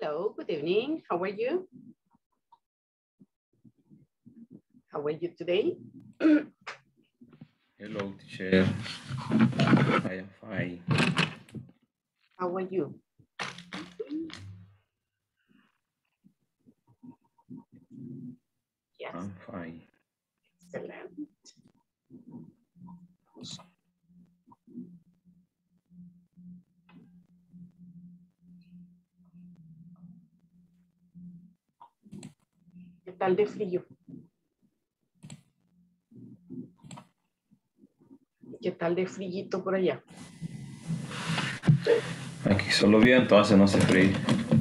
Hello, good evening. How are you? How are you today? Hello, teacher. I am fine. How are you? Yes. I'm fine. Excellent. ¿Qué tal de frío? ¿Qué tal de frillito por allá? Aquí solo viento, hace no hace frío.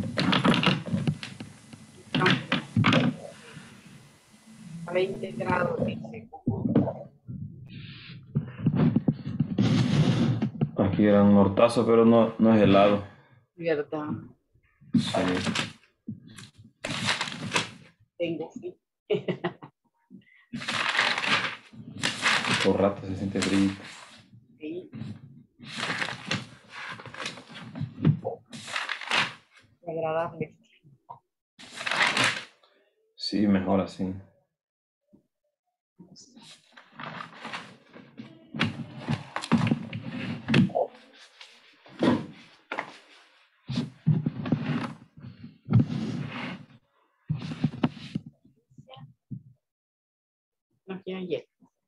A 20 grados, dice. Aquí era un nortazo, pero no es helado. ¿Verdad? Sí. Tengo frío. Por rato se siente frío. Sí. Agradable. Sí, mejor así. No quiero ayer.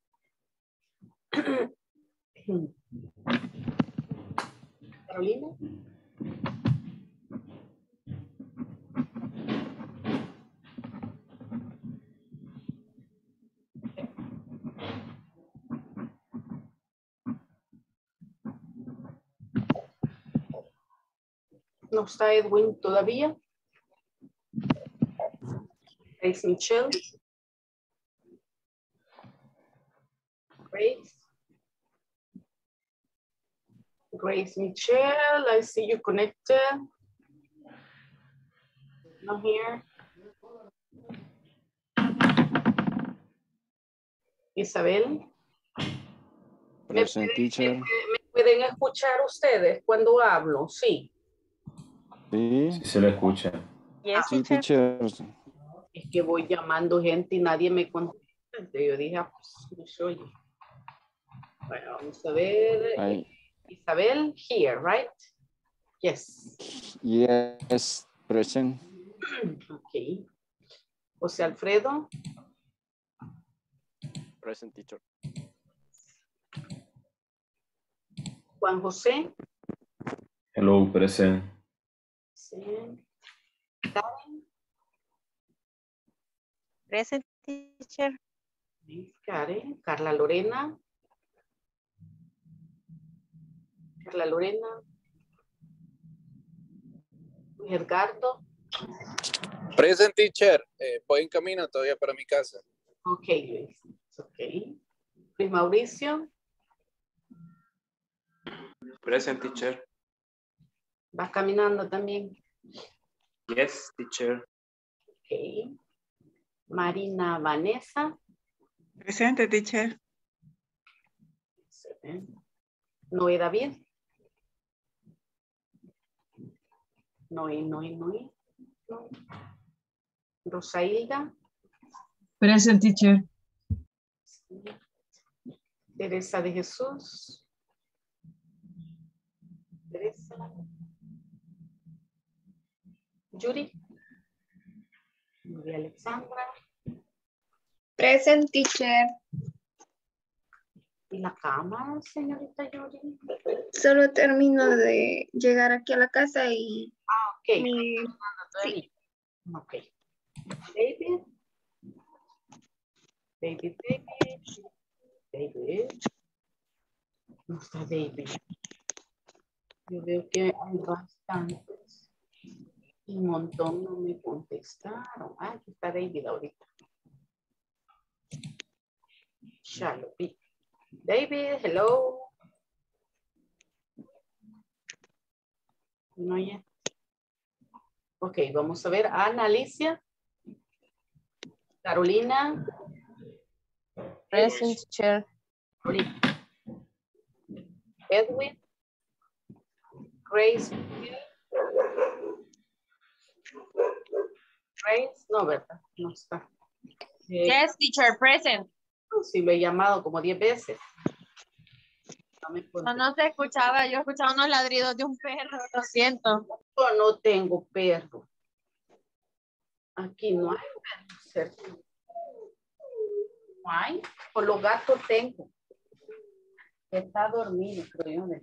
Carolina. ¿No está Edwin todavía? ¿Es Michelle? Grace? Grace Michelle, I see you connected. Not here. Isabel. Present, teacher. ¿Me pueden escuchar ustedes cuando hablo? Sí. Sí, Sí se le escucha. Yes, sí, teacher. teacher. Es que voy llamando gente y nadie me contesta. Entonces yo dije, pues, no se oye. Bueno, vamos a ver. I, Isabel, here, right? Yes. yes, present. Ok. José Alfredo. Present, teacher. Juan José. Hello, present. Sí. Karen. Present, teacher. Karen. Carla Lorena. Carla Lorena. Luis Edgardo. Present, teacher. Voy en camino todavía para mi casa. Ok, Luis. Ok. Luis Mauricio. Present, teacher. Va caminando también. Yes, teacher. Ok. Marina Vanessa. Presente, teacher. Excelente. Noé David. Noé. No. Rosailda. Present, teacher. Teresa de Jesús. Teresa. Yuri. María Alexandra. Present, teacher. ¿Y la cámara, señorita Yuri? Solo termino de llegar aquí a la casa y Ok. sí. Ok. David. David. No está David. Yo veo que hay bastantes. Y un montón no me contestaron. Ah, aquí está David ahorita. Ya lo vi. David, hello. No ya. Ok, vamos a ver. Ana Alicia. Carolina. Present, teacher. Carolina. Edwin. Grace. Grace, no, ¿verdad? No está. Yes, teacher, present. Sí, lo he llamado como 10 veces. No me No, contesta. no se escuchaba, yo escuchaba unos ladridos de un perro, lo siento. Yo no tengo perro. Aquí no hay perro, ¿cierto? No hay. Por los gatos tengo. Está dormido, creo yo.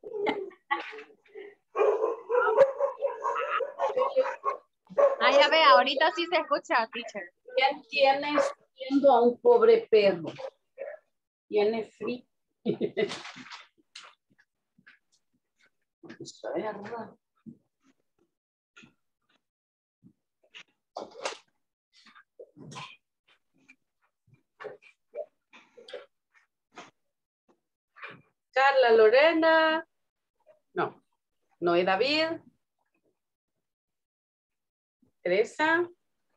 Ah, ya ve, ahorita sí se escucha, teacher. ¿Quién tiene viendo a un pobre perro? Tiene frío. Está verdad. Carla, Lorena. No. Noé, David. Teresa.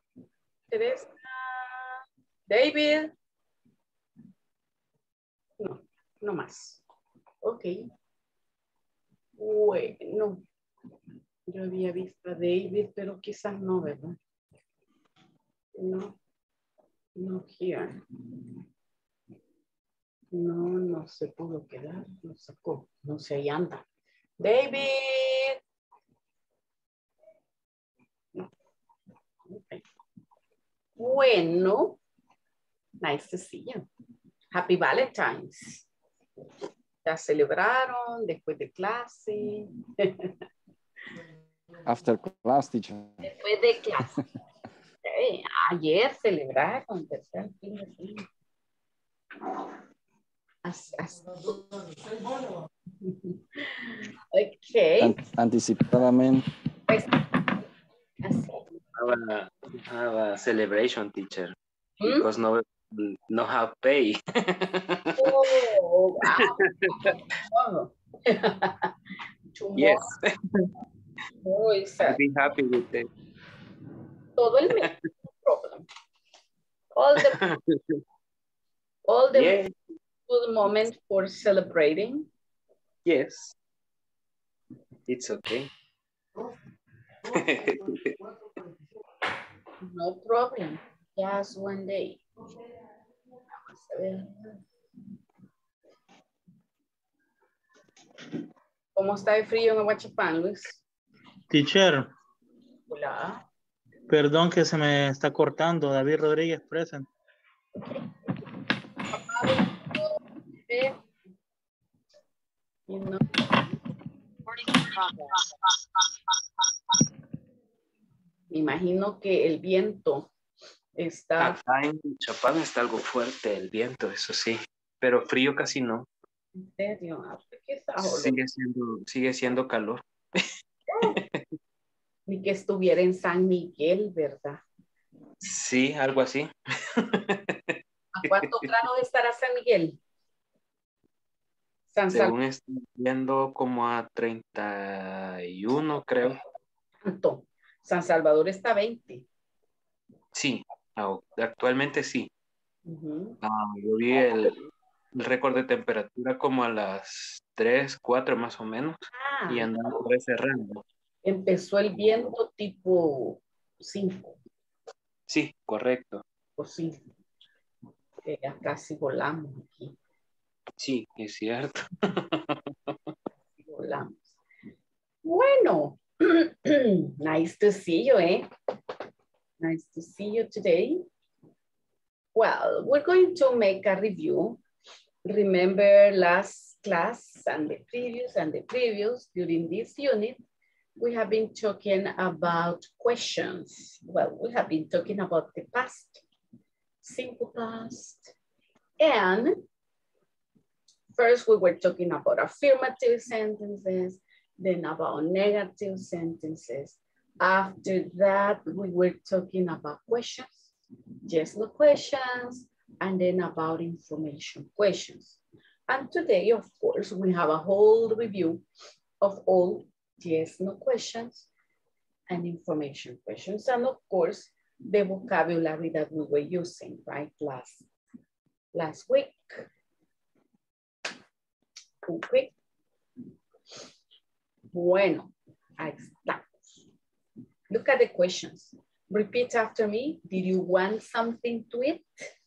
David. No, no más. Ok. Bueno. Yo había visto a David, pero quizás no, ¿verdad? No. No here. No se pudo quedar. No sacó. No sé, ahí anda. David. Okay. Bueno. Nice to see you. Happy Valentine's. Ya celebraron después de clase. After class, teacher. Después de clase. Ayer celebraron, ¿verdad? Ok. Anticipadamente. Pues, así. Have a celebration, teacher. ¿Mm? Because no have pay. Oh, wow. Tomorrow. Yes. Oh, it's I'll be happy with it. todo el mes. No problem. All the Yeah. good moment for celebrating. Yes. It's okay. No problem. Just one day. Vamos a ver. ¿Cómo está de frío en Aguachapán, Luis? Teacher, Hola. perdón que se me está cortando. David Rodríguez, present. You know, me imagino que el viento está Acá en Chapán está algo fuerte el viento, eso sí. Pero frío casi no. en serio. ¿Qué está Sigue siendo calor. Ni que estuviera en San Miguel, ¿verdad? Sí, algo así. ¿A cuántos grados estará San Miguel? San Según estoy viendo como a 31, creo. Salvador. San Salvador está 20. Sí, actualmente sí. Ujú. Yo vi el récord de temperatura como a las 3, 4 más o menos. Ah, Y andaba por ese rango. empezó el viento tipo 5 Sí, correcto. o 5. Ya casi volamos aquí. Sí, es cierto. Volamos. Bueno, nice to see you, eh? Nice to see you today. Well, we're going to make a review. Remember last class and the previous during this unit, we have been talking about questions. Well, we have been talking about the past, simple past. And first we were talking about affirmative sentences, then about negative sentences. After that, we were talking about questions, yes, no questions, and then about information questions. And today, of course, we have a whole review of all yes, no questions and information questions. And of course, the vocabulary that we were using, right, last week. Okay. Bueno, ahí estamos. Look at the questions. Repeat after me. Did you want something to eat?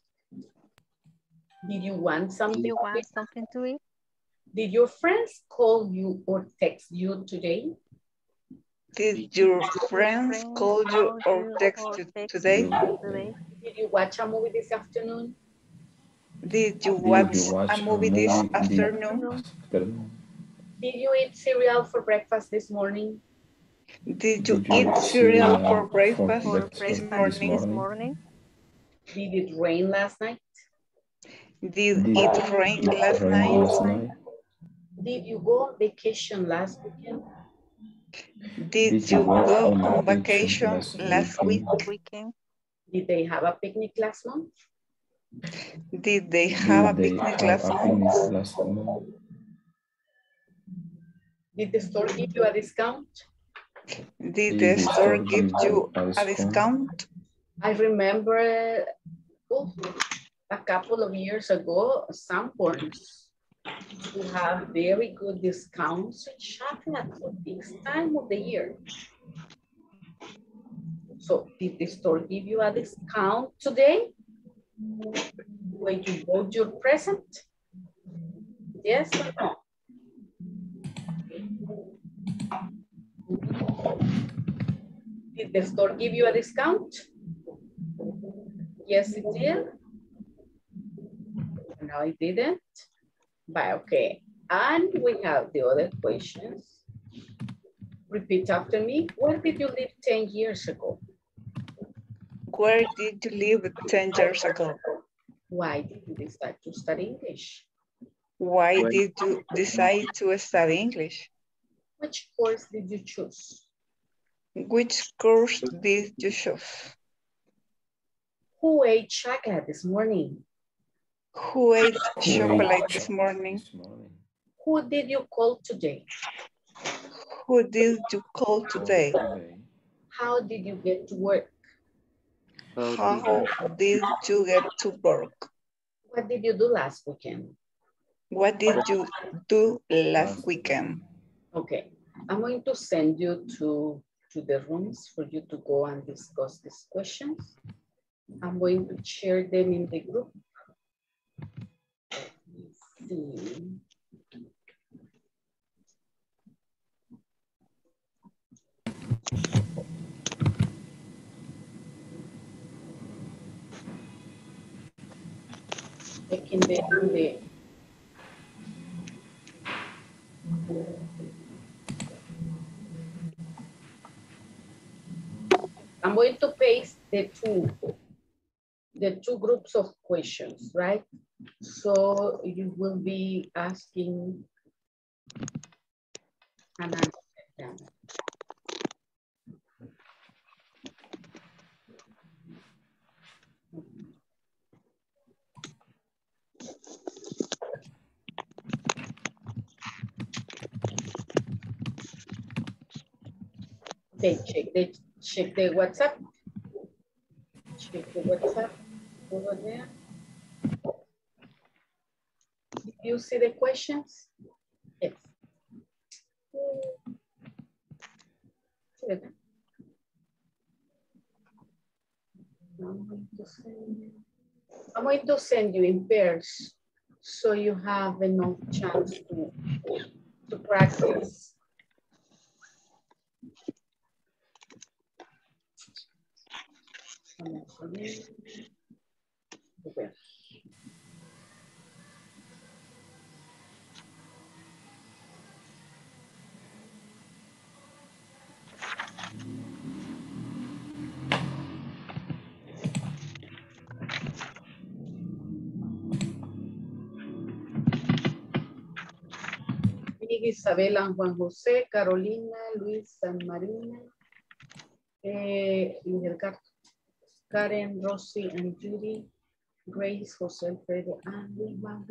Did you want something Do you to want eat? something to eat? Did your friends call you or text you today? Did your friends call you or text you today? Did you watch a movie this afternoon? Did you Did watch you watch a movie this afternoon? afternoon? Did you eat cereal for breakfast this morning? Did you eat cereal for breakfast this morning? Did it rain last night? Did it rain last night? Did you go on vacation last weekend? Did you go on vacation last weekend? Did they have a picnic last month? Did they have a picnic last month? Did the store give you a discount? Did the store give you a discount? I remember a couple of years ago, Sanborns who have very good discounts in chocolate for this time of the year. So did the store give you a discount today when you bought your present? Yes or no? Did the store give you a discount? Yes, it did. No, it didn't. But okay. And we have the other questions. Repeat after me. Where did you live 10 years ago? Where did you live 10 years ago? Why did you decide to study English? Why did you decide to study English? Which course did you choose? Which course did you choose? Who ate chocolate this morning? Who ate chocolate this morning? Who did you call today? Who did you call today? How did you get to work? How did you get to work? What did you do last weekend? What did you do last weekend? Okay, I'm going to send you to the rooms for you to go and discuss these questions. I'm going to share them in the group. Let's see. Checking the I'm going to paste the two groups of questions, right? So you will be asking and answer them. Okay, check the WhatsApp. Check the WhatsApp over there. Did you see the questions? Yes. I'm going to send you in pairs so you have enough chance to practice. Okay. Isabela, Juan José, Carolina, Luis, San Marina, Luis Edgardo, Karen, Rosy, and Judy, Grace, José Alfredo, and Wilma.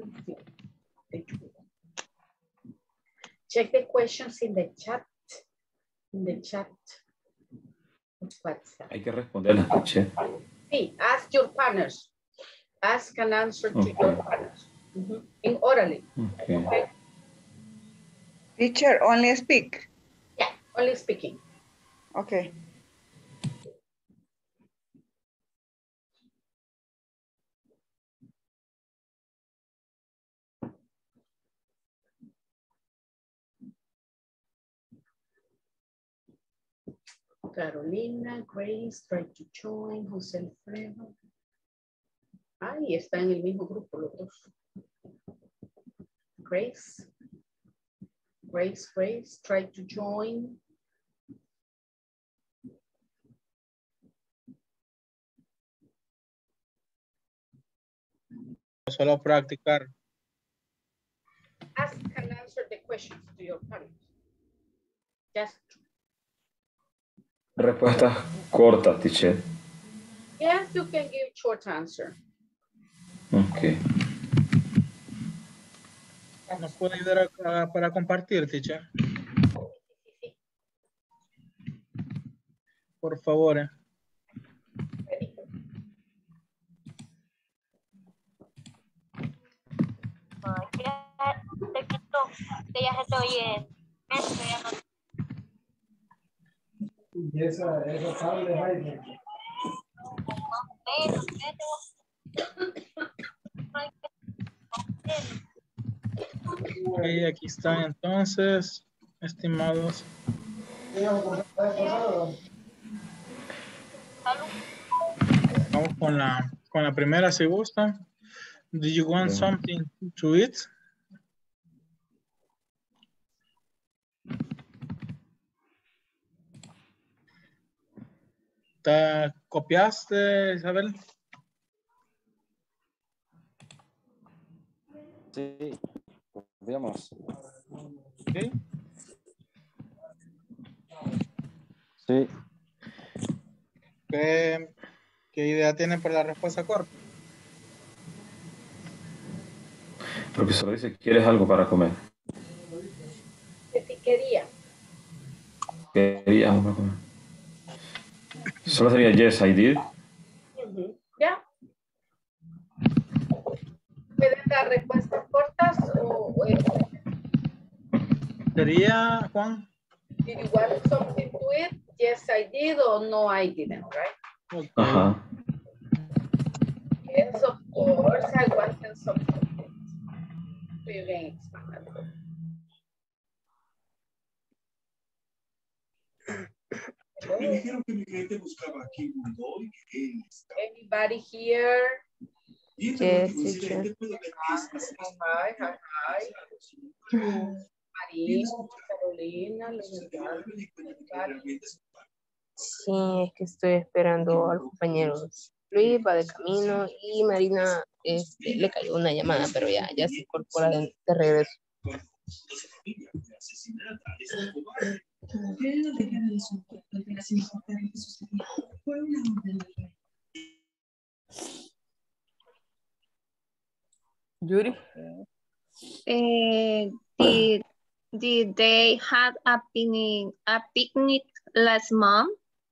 Check the questions in the chat. In the chat. Hay que responder, la escuché. Sí, ask your partners. Ask and answer to your partners. In orally. Okay. Teacher, only speak. Yeah, only speaking. Okay. Carolina, Grace, try to join, José Alfredo. Ahí está en el mismo grupo los dos. Grace, try to join. Solo practicar. Ask and answer the questions to your parents. Just. Respuestas cortas, teacher. Yes, you can give short answer. Ok. ¿Nos puede ayudar para compartir, teacher? Por favor. Te quito, que ya se te oye. Y esa tablet, Jaime. Ok, aquí están entonces, estimados. Vamos con la primera, si gustan. Do you want something to eat? ¿Te copiaste, Isabel? Sí, veamos. Sí. Sí. ¿Qué idea tienen para la respuesta corta? Profesor dice, ¿quieres algo para comer? Si quería. ¿Querías algo para comer? Solo sería yes, I did. Ya. ¿Pueden dar respuestas cortas o Sería, Juan. did you want something to eat? Yes, I did, or no, I didn't, right? Okay. Ajá. Yes, of course, I wanted something to eat. So you can expand that. Me dijeron que mi cliente buscaba aquí un doy. Anybody here? Yes, teacher. Hi. María, Carolina, Sí, es que estoy esperando al compañero Luis, va de camino y Marina le cayó una llamada, pero ya se incorpora de regreso. Yuri. Did they have a picnic last month?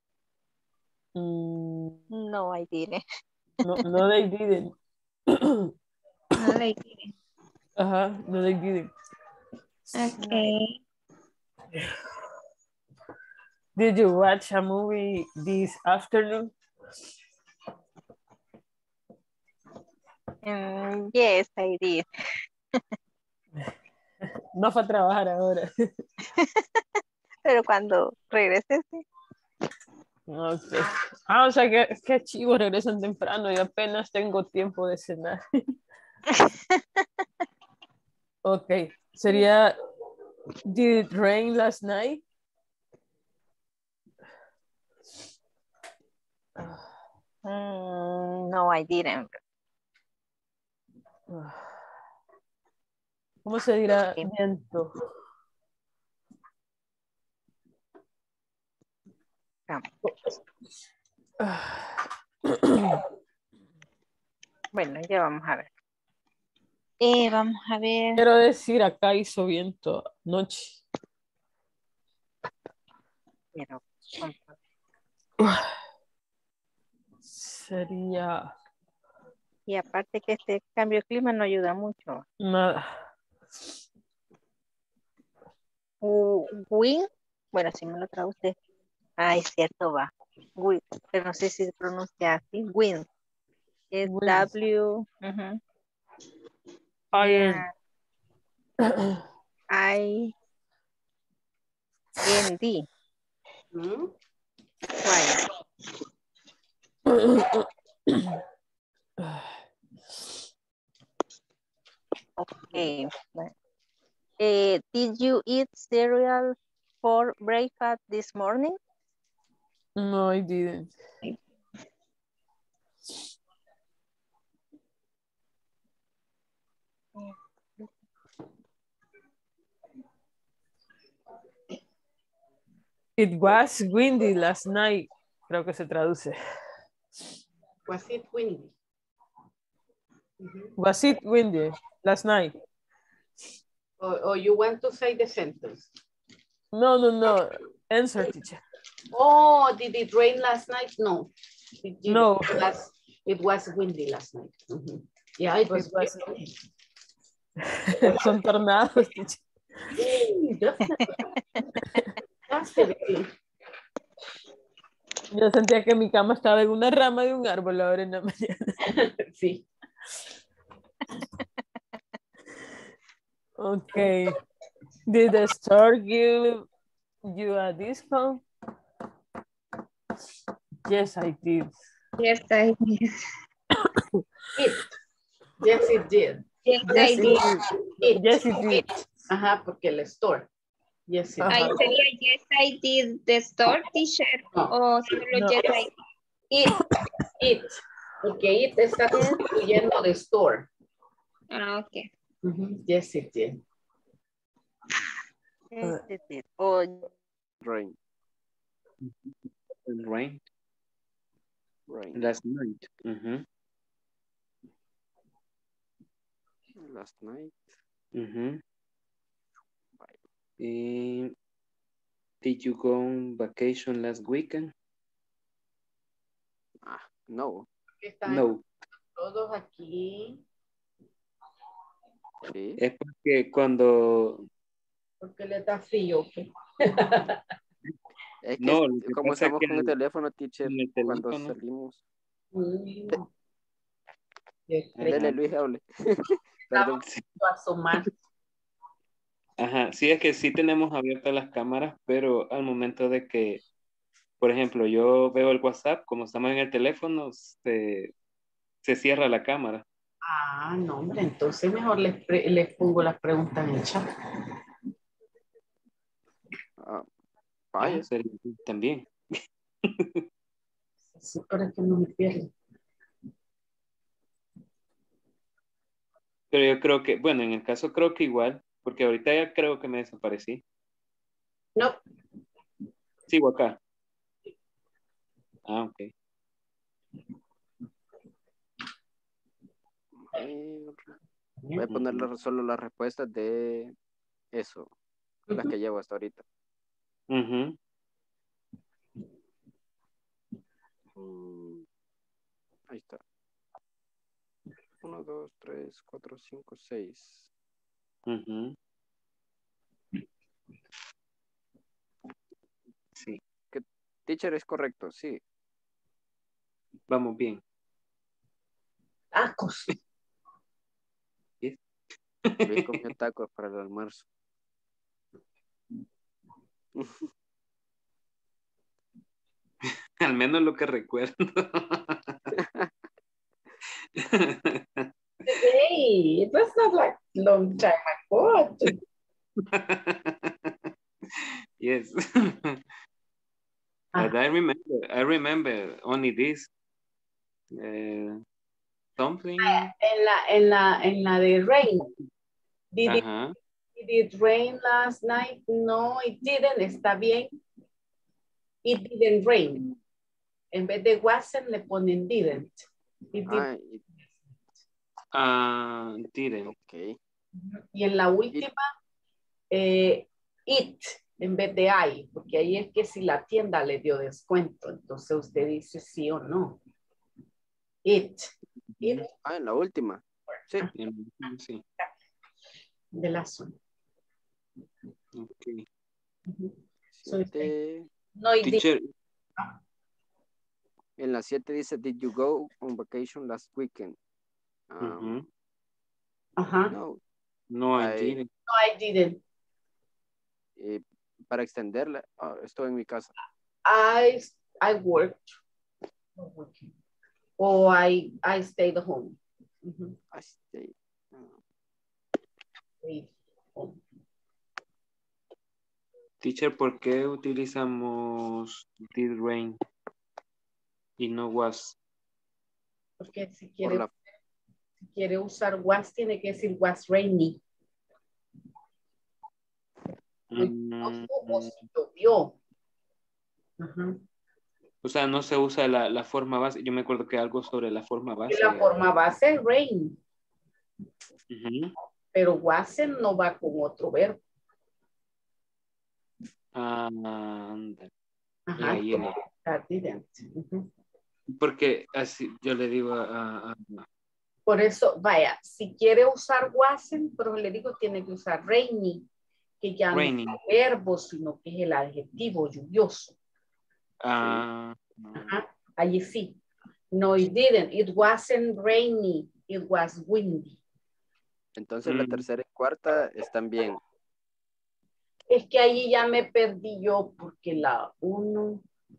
No, I didn't. No, they didn't. No, they didn't. No, they didn't. Okay. Did you watch a movie this afternoon? Yes, I did. No fue a trabajar ahora. Pero cuando regrese, sí. Okay. O sea que chivos regresan temprano y apenas tengo tiempo de cenar. Ok, sería did it rain last night? No, I didn't. ¿Cómo se dirá viento? Bueno, ya vamos a ver. Vamos a ver. Quiero decir, acá hizo viento noche. Pero, sería... Y aparte que este cambio de clima no ayuda mucho. Nada. Wind, bueno, si me lo traduce. Es cierto, va. Wind, pero no sé si se pronuncia así. Wind. Es W. I N D. Why? Okay. Did you eat cereal for breakfast this morning? No, I didn't. It was windy last night. Creo que se traduce. Was it windy? Was it windy last night? Or you want to say the sentence? No. Answer, teacher. Oh, did it rain last night? No. No. It was windy last night. Yeah, it was. Son tornados, teacher. Yo sentía que mi cama estaba en una rama de un árbol ahora en la mañana. Sí. Okay. Did the store give you a discount? Yes, I did. Yes, I did. Yes, it did. Yes, I did. Yes, it did. Ajá, porque el store. Yes, it Ahí did. sería yes, I did the store, teacher. O solo No. yes, I did. It. Porque it está incluyendo the store. Ah, ok. Yes, it did. Yes, it did. Oh, Rain. Rain. Rain. Last night. Last night. Did you go on vacation last weekend? No. No. Todos aquí. Sí. Es porque cuando... Porque le da frío. Es que No, lo que como pasa es estamos que con el teléfono, teacher, en el cuando teléfono. salimos. Dele, Luis, hable. Perdón. Asomar. Ajá, sí, es que sí tenemos abiertas las cámaras, pero al momento de que, por ejemplo, yo veo el WhatsApp, como estamos en el teléfono, se cierra la cámara. Ah, no, hombre, entonces mejor les pongo las preguntas en el chat. Vaya. Sería también. Sí, para que no me pierda. Pero yo creo que, bueno, en el caso creo que igual, porque ahorita ya creo que me desaparecí. No. Sigo acá. Ah, ok. Voy a ponerle solo las respuestas de eso, las que llevo hasta ahorita. Ahí está. 1, 2, 3, 4, 5, 6. Sí. ¿Qué teacher es correcto? Sí. Vamos bien. Tacos. Yes. Luis comió tacos para el almuerzo. Al menos lo que recuerdo. Hey, it was not like long time ago. Yes. But I remember only this. Something. En la de rain. Did it rain last night? No, it didn't. Está bien. It didn't rain. En vez de wasn't le ponen didn't. It didn't. Didn't. Okay. Y en la última, it en vez de I, porque ahí es que si la tienda le dio descuento, entonces usted dice sí o no. It. En la última. Sí. Sí. De la zona. Okay. No, teacher. En la 7 dice, did you go on vacation last weekend? No, I didn't. No, I didn't. Para extenderla, estoy en mi casa. I I worked. Or I stayed home. I stayed. Stayed home. Teacher, ¿por qué utilizamos did rain y no was? Porque si quiere usar was, tiene que decir was rainy. O si llovió. O sea, no se usa la forma base. Yo me acuerdo que algo sobre la forma base. La forma base es rain. Pero was no va con otro verbo. Ajá. That didn't. Porque así yo le digo Por eso, vaya, si quiere usar wasn't, pero le digo tiene que usar rainy, que ya rainy. No es el verbo, sino que es el adjetivo lluvioso. Ajá. Allí sí. No, it didn't. It wasn't rainy. It was windy. Entonces la tercera y cuarta están bien. Es que ahí ya me perdí yo porque la 1...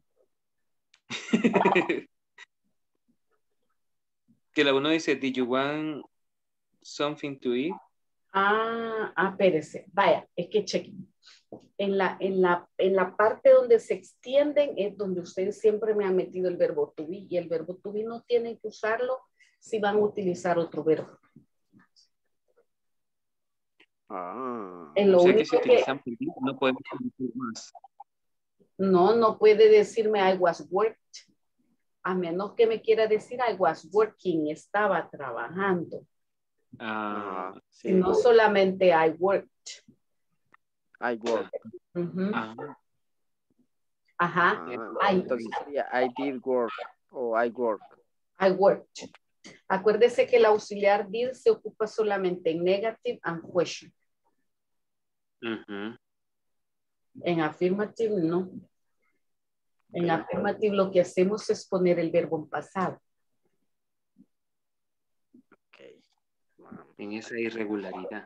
Que la 1 dice, did you want something to eat? Espérese. Vaya, es que chequen. En la parte donde se extienden es donde ustedes siempre me han metido el verbo to be, y el verbo to be no tienen que usarlo si van a utilizar otro verbo. En lo o sea único que si utilizamos el be, no podemos decir más. No puede decirme I was worked, a menos que me quiera decir I was working, estaba trabajando. Sí. Y no solamente I worked. I work. Ajá. Entonces sería I did work o I work. I worked. Acuérdese que el auxiliar did se ocupa solamente en negative and question. En affirmative no. En affirmative lo que hacemos es poner el verbo en pasado. En esa irregularidad.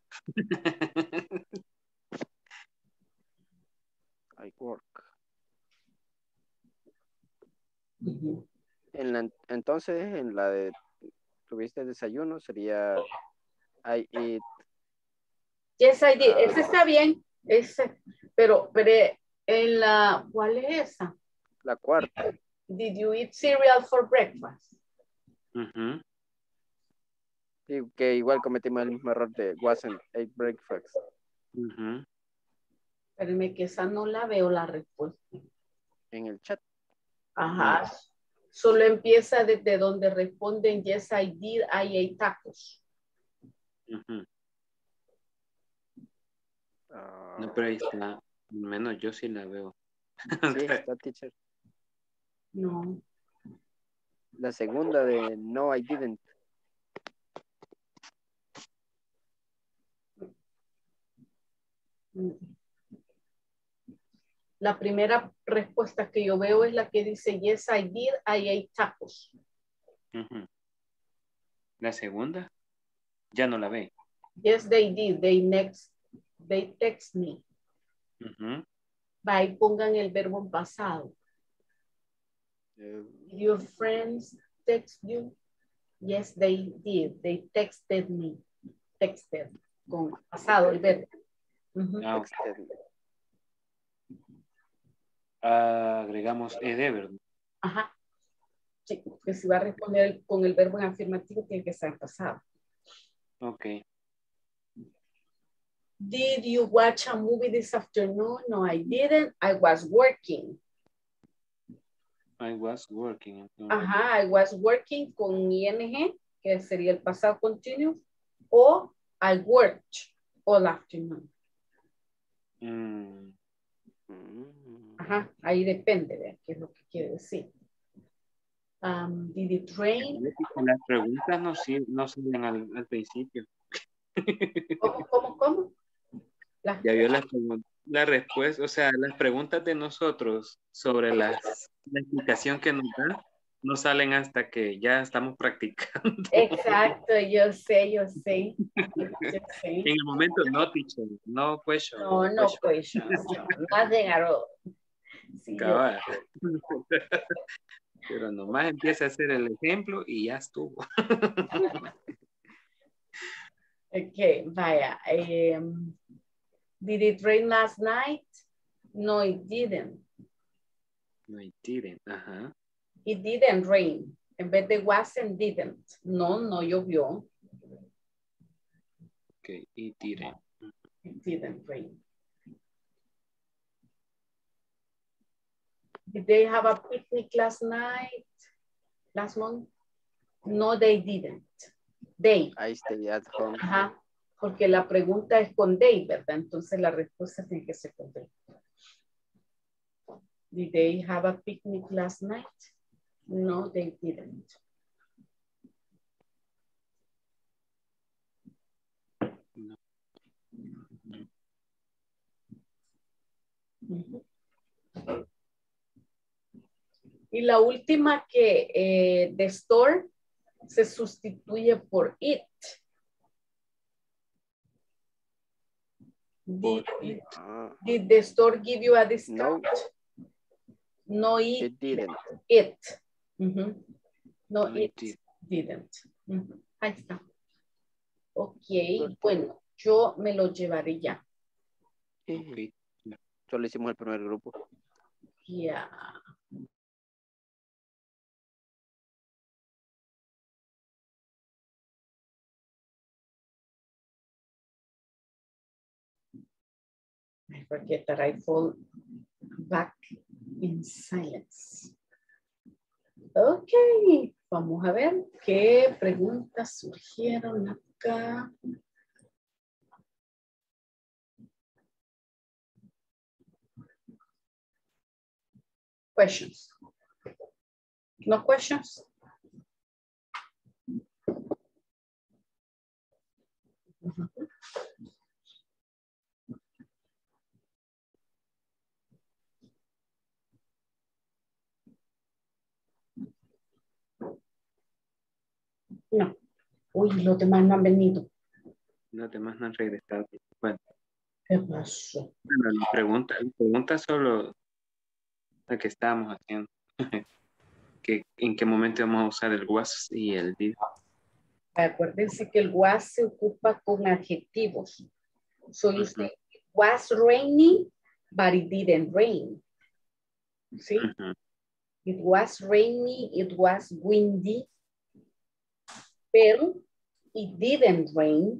I work. Entonces, en la de tuviste desayuno, sería I eat. Yes, I did. Ese está bien. Ese. Pero en la, ¿cuál es esa? La cuarta. Did you eat cereal for breakfast? Sí, que igual cometimos el mismo error de wasn't ate breakfast. Espérenme que esa no la veo la respuesta. En el chat. Ajá. Solo empieza desde donde responden yes, I did, I ate tacos. No, pero ahí está. Al menos yo sí la veo. Sí, está, teacher. No. La segunda de no, I didn't. La primera respuesta que yo veo es la que dice yes, I did, I ate tacos. La segunda ya no la ve. Yes, they did. They text me. Va y pongan el verbo en pasado. Did your friends text you? Yes, they did. They texted me. Texted. Con pasado el verbo. Agregamos de verdad. Ajá. Sí, que si va a responder con el verbo en afirmativo tiene que estar en pasado. Ok. Did you watch a movie this afternoon? No, I didn't. I was working. I was working. Ajá, I was working con ing, que sería el pasado continuo, o I worked all afternoon. Ajá, ahí depende de qué es lo que quiere decir. Did it rain? Las preguntas no salen al principio. ¿Cómo? Ya vio la respuesta, o sea, las preguntas de nosotros sobre la explicación que nos dan no salen hasta que ya estamos practicando. Exacto, yo sé. En el momento no, teacher, no question. No questions, nothing at all. Sí, Cabal. Pero nomás empieza a hacer el ejemplo y ya estuvo. Ok, vaya. Did it rain last night? No, it didn't. No, it didn't. Ajá. It didn't rain. En vez de wasn't, didn't. No, no llovió. Ok, it didn't. It didn't rain. Did they have a picnic last night? Last month? No, they didn't. They. I stay at home. Ajá. Porque la pregunta es con they, ¿verdad? Entonces la respuesta tiene que ser con they. Did they have a picnic last night? No, they didn't. No. Y la última que the store se sustituye por it. Did the store give you a discount? No, It didn't. It. No, it didn't. Ahí está. Ok, bueno, yo me lo llevaré ya. Okay. Solo hicimos el primer grupo. Ya. I forget that I fall back in silence. Ok, vamos a ver qué preguntas surgieron acá. Questions? No questions? No. Uy, los demás no han venido. Los demás no han regresado. Bueno. ¿Qué pasó? Bueno, la pregunta solo la que estábamos haciendo. ¿En qué momento vamos a usar el was y el did? Acuérdense que el was se ocupa con adjetivos. So you say, it was raining, but it didn't rain. ¿Sí? It was rainy, it was windy, pero it didn't rain.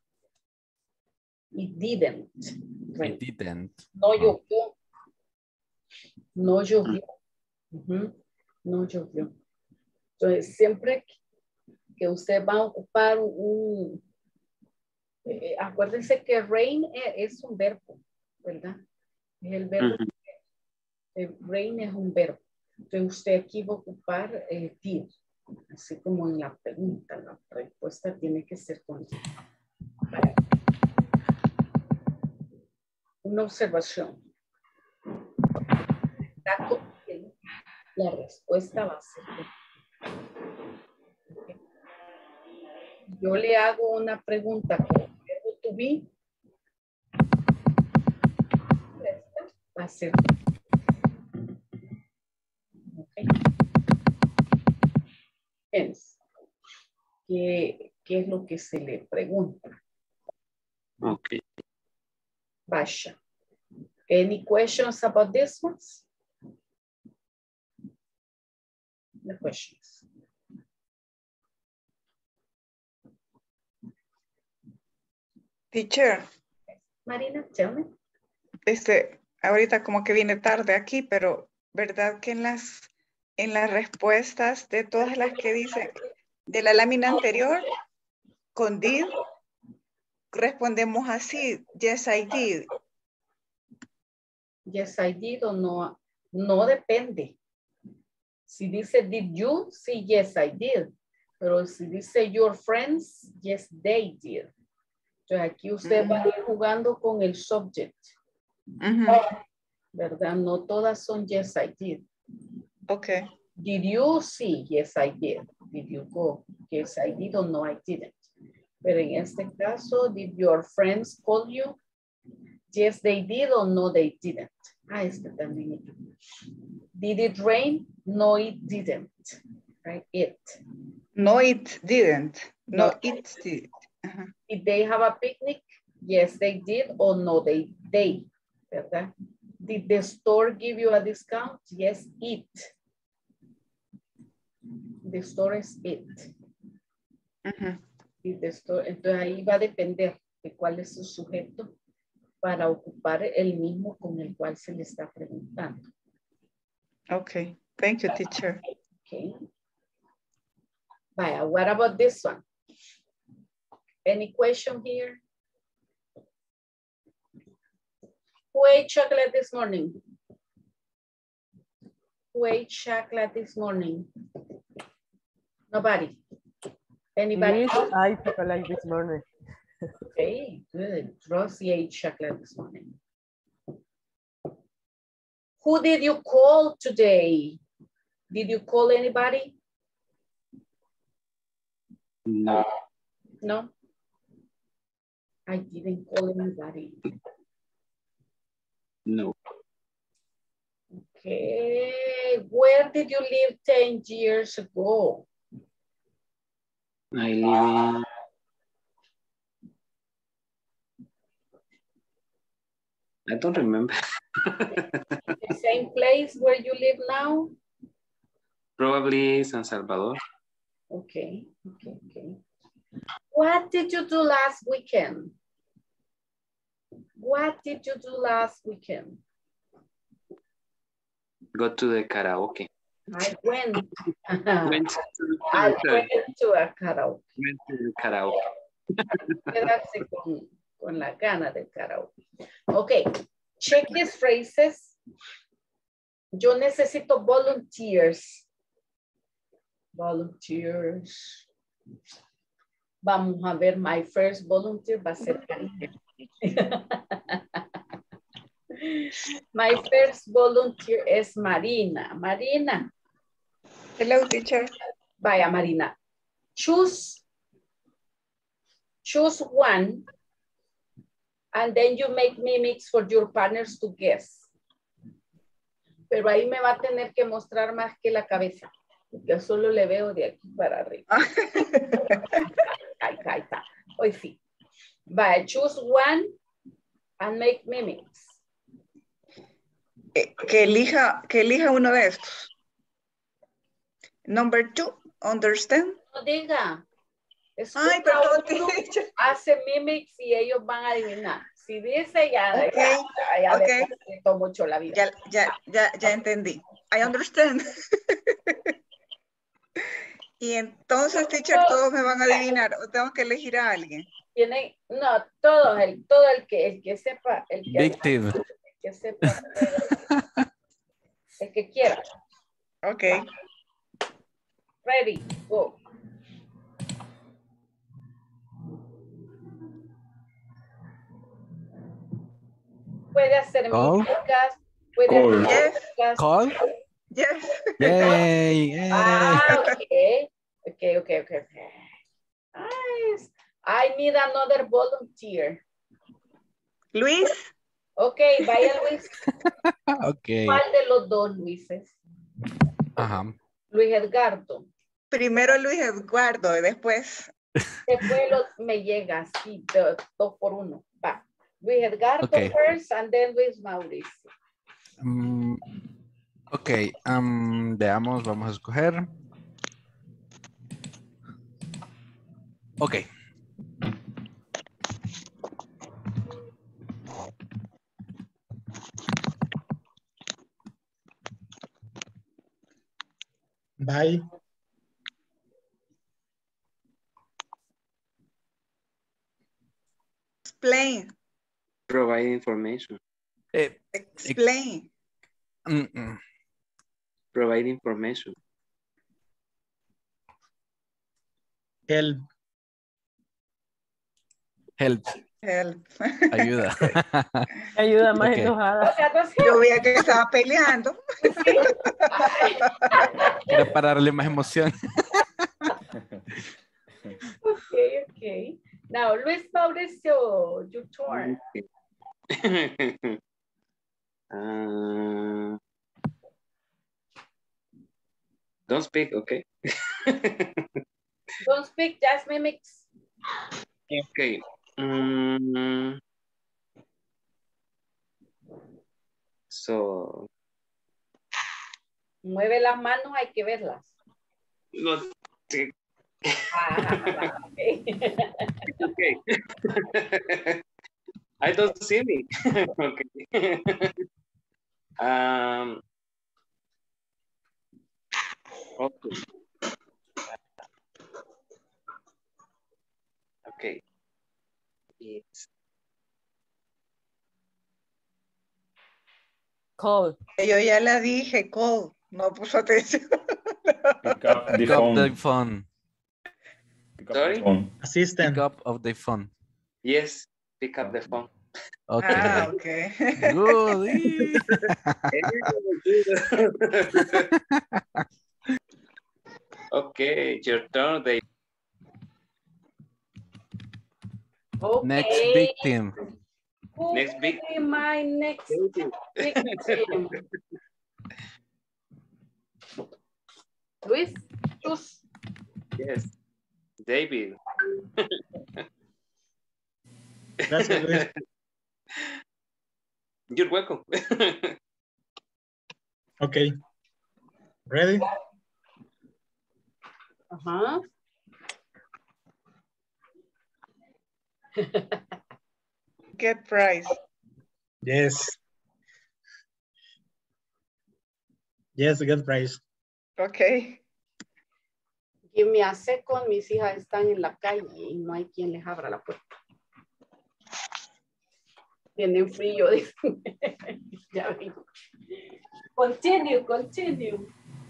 It didn't rain. It didn't. No llovió. No llovió. No llovió. Entonces, siempre que usted va a ocupar un... acuérdense que rain es un verbo, ¿verdad? Es el verbo. Rain es un verbo. Entonces, usted aquí va a ocupar did. Así como en la pregunta, la respuesta tiene que ser con did. Una observación. Está con did, la respuesta va a ser okay. Yo le hago una pregunta con el verbo to be. Va a ser okay. ¿Qué es lo que se le pregunta? Ok. Basha. Any questions about this ones? The questions. Teacher. Marina, tell me. Ahorita como que viene tarde aquí, pero ¿verdad que en las respuestas de todas las que dicen de la lámina anterior, con did, respondemos así, yes I did? Yes I did o no, no depende. Si dice did you, sí, yes I did. Pero si dice your friends, yes they did. Entonces aquí usted va a ir jugando con el subject. ¿Verdad? No todas son yes I did. Okay. Did you? Sí, yes I did. Did you go? Yes I did or no I didn't. Pero en este caso, did your friends call you? Yes they did or no they didn't. Ah, esta también. Did it rain? No, it didn't. Right? It. No, it didn't. No, it did. Did they have a picnic? Yes, they did. Or no, they. ¿Verdad? Did the store give you a discount? Yes, it. The store is it. Did the store, entonces ahí va a depender de cuál es su sujeto para ocupar el mismo con el cual se le está preguntando. Okay, thank you, teacher. Okay. Vaya, what about this one? Any question here? Who ate chocolate this morning? Who ate chocolate this morning? Nobody. Anybody? Yes, I chocolate this morning. Okay, good. Rosie ate chocolate this morning. Who did you call today? Did you call anybody? No. No? I didn't call anybody. No. Okay, where did you live 10 years ago? I live in... I don't remember. The same place where you live now? Probably San Salvador. Okay, okay, okay. What did you do last weekend? What did you do last weekend? Go to the karaoke. I went. Went I went to a karaoke. Went to the karaoke. Quedarse con la gana del karaoke. Okay, check these phrases. Yo necesito volunteers. Volunteers. Vamos a ver, my first volunteer va a ser Karina. My first volunteer es Marina. Marina. Hello, teacher. Vaya, Marina. Choose one and then you make mimics for your partners to guess. Pero ahí me va a tener que mostrar más que la cabeza. Yo solo le veo de aquí para arriba. Ahí está. Hoy sí. Vaya, choose one and make mimics. Que elija uno de estos. Number 2, understand? No diga. Ay, perdón, teacher. Hace mimics y ellos van a adivinar. Si dice ya, okay. ya Okay. le facilitó mucho la vida. Ya entendí. I understand. Y entonces, teacher, todos me van a adivinar o tengo que elegir a alguien. No, todo el que sepa, el que sepa, el que quiera. Ok. Ready, go. Puede hacer mímicas, puede hacer mímicas. Call? Yes. Yay. Okay. Nice. I need another volunteer. Luis. Okay, vaya Luis. Okay. ¿Cuál de los dos Luises? Ajá. Luis Edgardo. Primero Luis Eduardo y después. Después me llega así, 2 por 1. Va. Luis Edgardo first and then Luis Mauricio. Ok, veamos, vamos a escoger. Ok. Bye. Explain. Provide information. Explain. Provide information. Help. Help. Help. Ayuda. Ayuda más enojada. Yo veía que estaba peleando. Era para darle más emoción. Okay. Now, Luis Mauricio, your turn. Don't speak, okay. Don't speak, just mimics. Okay. So. Mueve las manos, hay que verlas. No, sí. Okay. Okay. I don't see me. Okay. Okay. Okay. It's Call. Yo ya la dije, call. No puso atención. Pick up the Pick up the phone. phone. Pick up Sorry? the phone. Assistant. Pick up of the phone. yes. Pick up the phone. Okay. Ah, okay. Good. Okay, your turn. They Okay. Next victim. Who Next will big- be my next victim? Luis, choose. yes. David. Gracias, Luis. You're welcome. Okay. Ready? Uh-huh. Get price. Yes. Yes, good price. Okay. Give me a second. Mis hijas están en la calle y no hay quien les abra la puerta. Tienen frío. Dicen. Ya vengo. Continue, continue.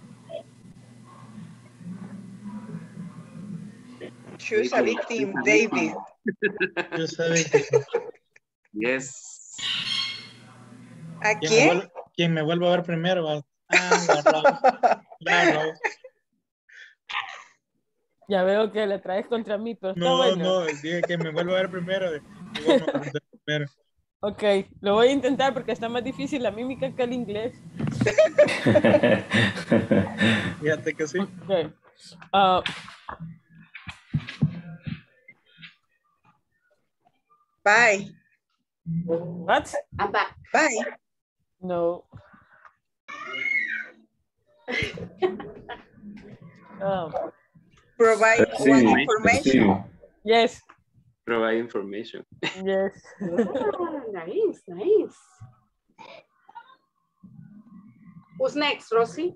Choose a victim, David. Choose a victim. Yes. ¿A quién? Quien me vuelva a ver primero va. La Rose. Ya veo que le traes contra mí, pero está No, bueno. no, dije que me vuelva a ver primero. Y vos me vas a ver primero. Ok, lo voy a intentar porque está más difícil la mímica que el inglés. Fíjate que sí. Okay. Bye. What? I'm back. Bye. No. Provide Sí, one information. Yes. Provide information. Yes. Nice, nice. Who's next, Rosy?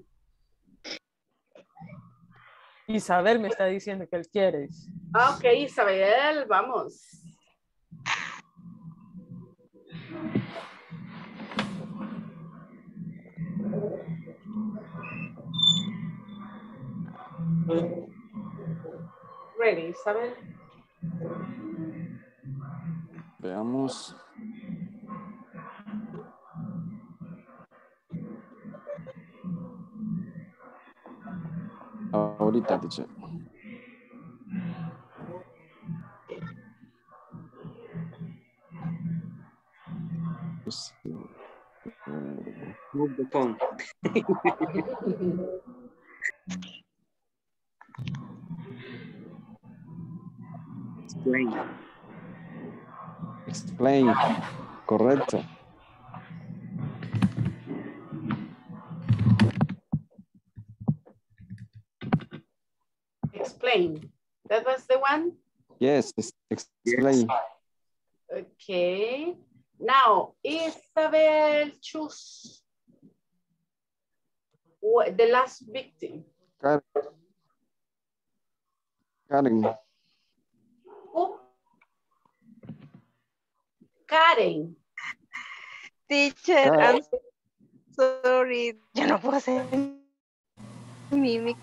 Isabel me está diciendo que él quiere. Ah, ok, Isabel, vamos. Ready, Isabel. Veamos. Ahorita, teacher. Move the phone. Explain. Explain. Correcto. Explain. That was the one? Yes, explain. Okay. Now, Isabel, choose the last victim. Karen. Who? Karen. Teacher, I'm sorry. Yo no puedo hacer mímica.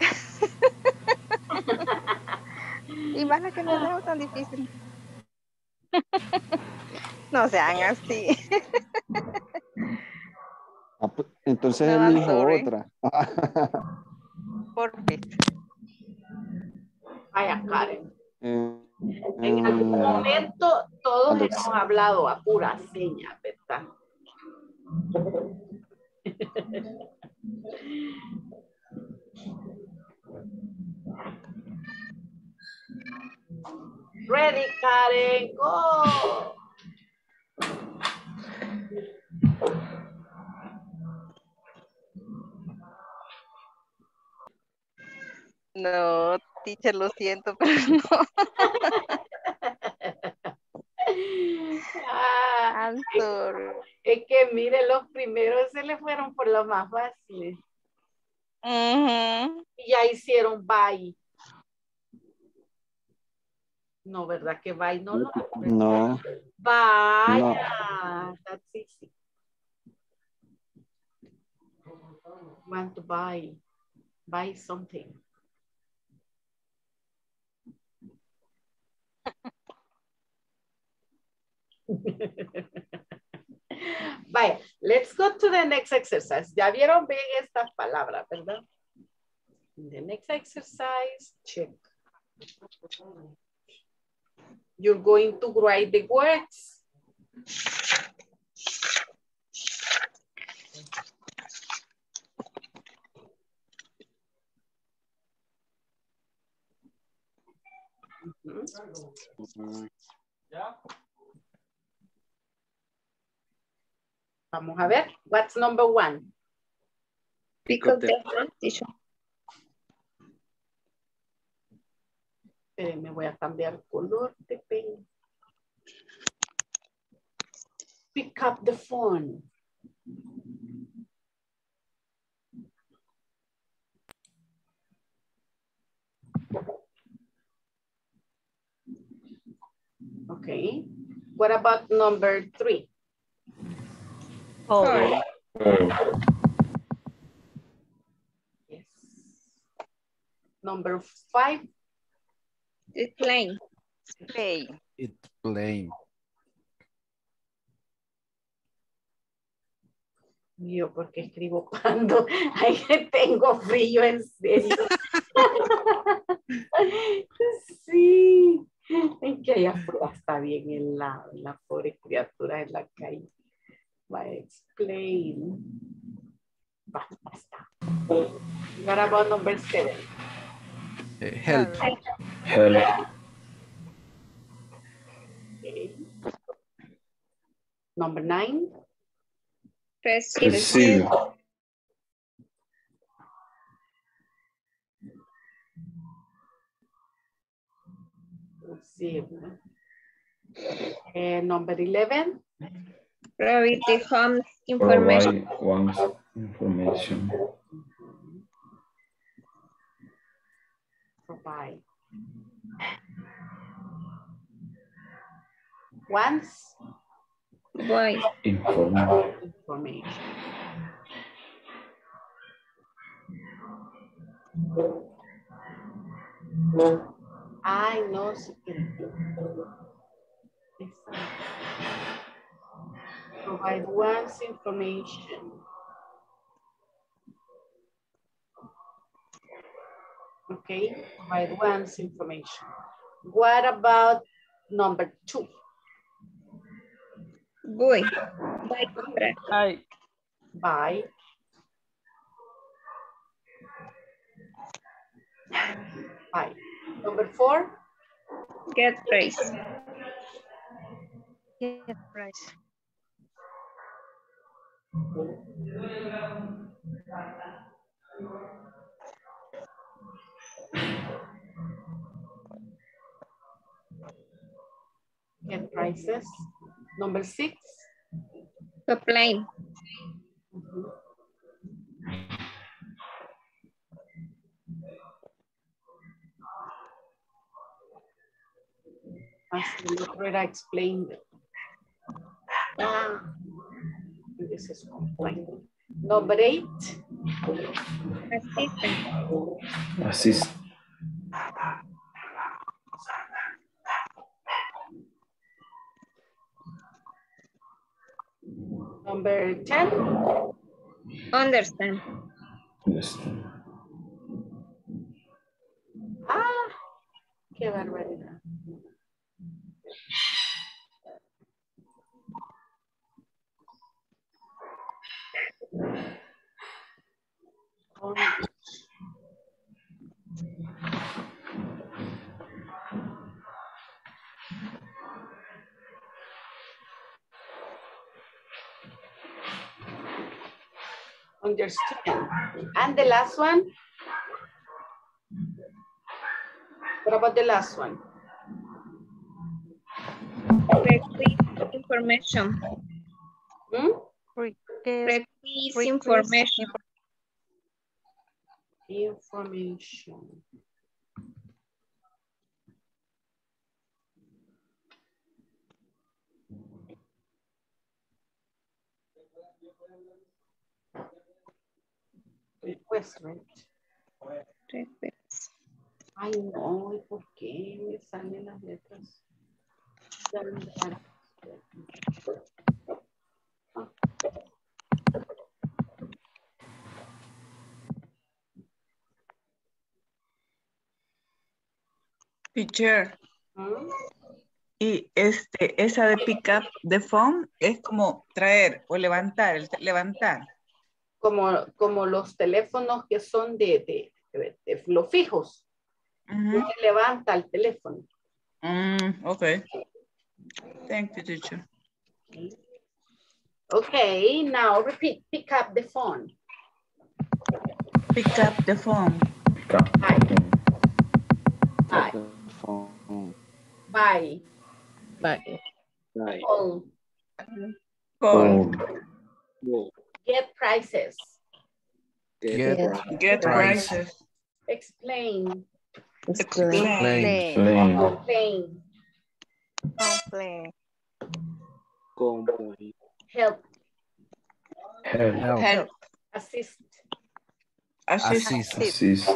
Y más la que me veo tan difícil. No sean así. Entonces No, I'm elijo sorry. otra. ¿Por qué? Vaya, Karen. En En algún momento todos Alex. hemos hablado a pura seña, ¿verdad? Ready, Karen, go. No, teacher, lo siento, pero no. Ah, I'm sorry. es que mire, los primeros se le fueron por los más fáciles. Y ya hicieron bye. No, ¿verdad que bye? No, no. No. Vaya. That's easy. Want to buy. Buy something. Vaya, let's go to the next exercise. Ya vieron bien estas palabras, ¿verdad? The next exercise, check. You're going to write the words. Vamos a ver. What's number one? Pick up the phone, teacher. Me voy a cambiar el color de pen. Pick up the phone. Okay. What about number three? Oh. Yes. Number five. It's plain. Play. It's plain. Yo, porque escribo cuando ay, tengo frío, en serio. Sí, es que allá afuera está bien en la pobre criatura en la calle. Va a explain. Basta. What about number 7? Help. Help. Okay. Number 9. Receive. Receive. Number 11. Provide the home information. Provide one's information. Provide. Once. Why? Information. Ay, no sé qué. Provide one's information. Okay, provide one's information. What about number 2? Voy. Voy a comprar. Ay. Buy. Buy. Number 4. Get price. Get price. Get prices. Number 6. Supply. As the letter explained. This is complaint. Number 8. Assist. Number 10. Understand. Understand. Ah, qué barbaridad. Understand. And the last one? What about the last one? Request information. Request information. Information. Request, right? Request. Ay, no, ¿y por qué me salen las letras tan raras? Teacher. Y esa de pick up the phone es como traer o levantar, levantar. Como los teléfonos que son de los fijos. Uno levanta el teléfono. Okay. Thank you, teacher. Okay, now repeat. Pick up the phone. Pick up the phone. Pick up. Hi. Hi. Bye. Bye. Bye. Call. Call. Get prices. Get prices. Explain. Explain. Complain. Complain. Help. Help. Assist. Assist. Assist.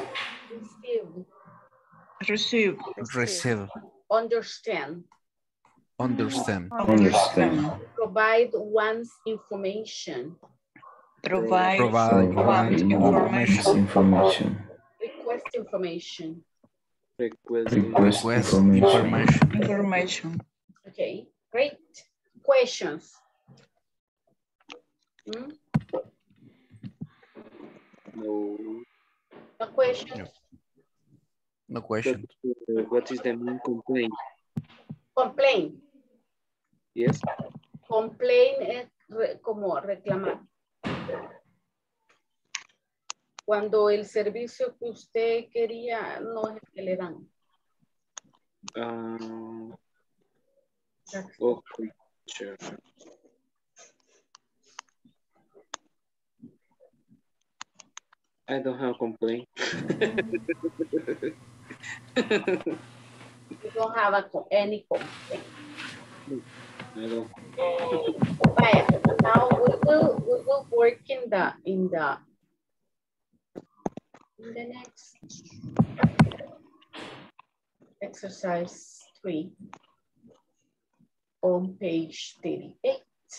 Receive. Receive. Understand. Understand. Understand. Provide one's information. Provide One's information. Request information. Request Information. Okay, great. Questions. No. No questions? No question. What is the main complaint? Complain. Yes. Complain es como reclamar. Cuando el servicio que usted quería no es el que le dan. Okay, sure. I don't have a complaint. You don't have any complaint. I don't. Vaya, now we will work in the next exercise 3 on page 38.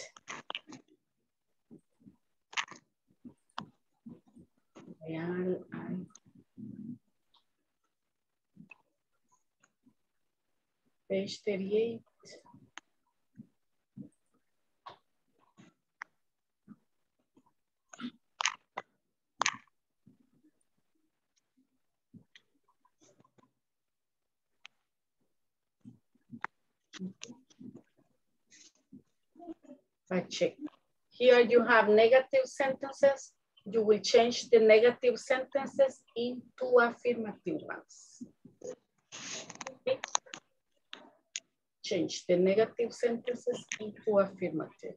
Page 38. I check. Here you have negative sentences. You will change the negative sentences into affirmative ones. Okay. Change the negative sentences into affirmative.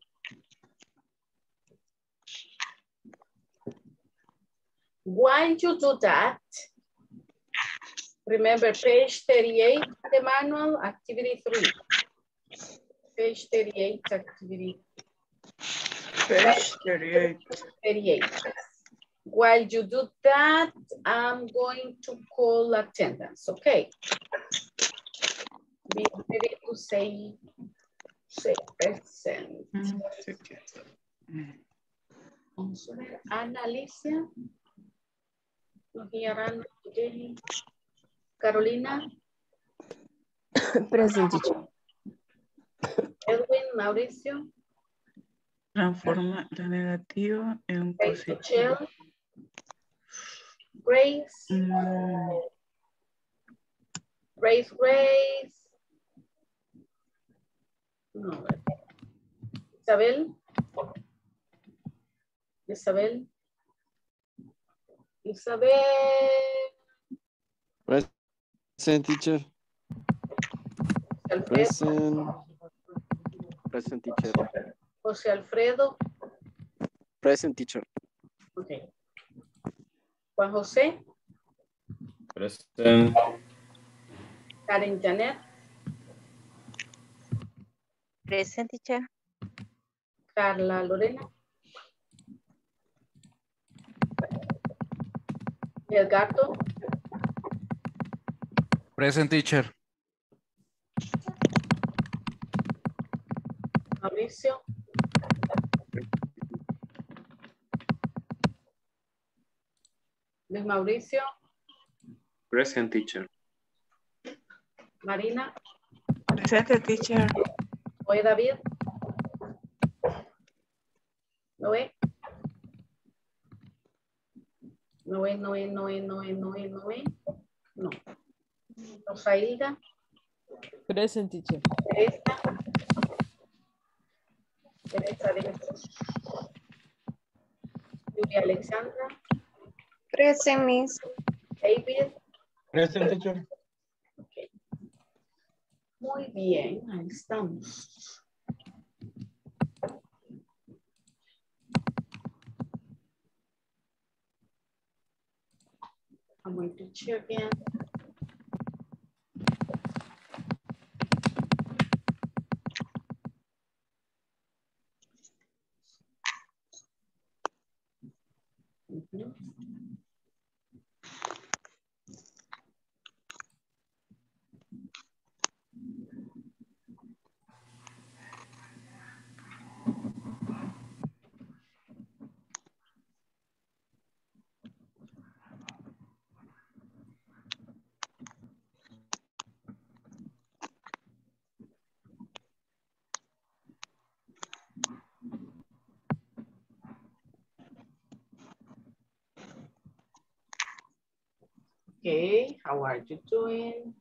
While you do that, remember page 38, the manual, activity 3. Page 38, activity. Page 38. 38. While you do that, I'm going to call attendance, okay? Be ready to say present. Vamos a ver, Ana Alicia. Nos guiarán today. Carolina. Present, teacher. Edwin, Mauricio. Transforma la negativa en positivo. Michelle. Grace. Grace. No. Isabel. Elizabeth. Present, teacher. Alfredo. Present. Present, teacher. José Alfredo. Present, teacher. Ok. Juan José. Present. Karen Janet. Present, teacher. Carla Lorena. Edgardo. Present, teacher. Mauricio. Luis Mauricio. Present, teacher. Marina. Presente, teacher. Noé David. Noé. Noé. No. Rosailda. Present, teacher. Teresa. Julia Alexandra. Present, Miss. David. Present, teacher. Okay. Muy bien, ahí estamos. I'm going to check again. Okay, how are you doing?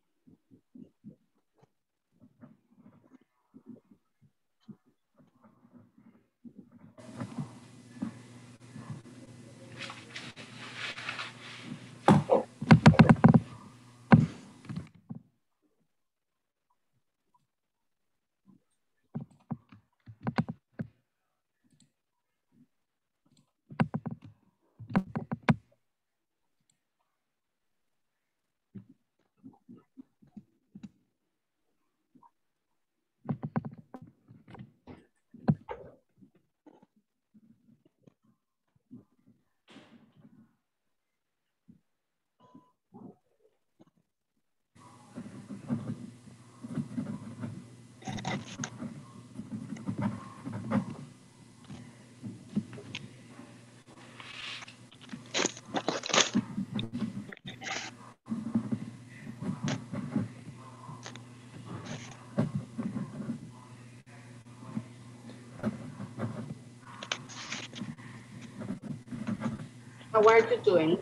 How are you doing?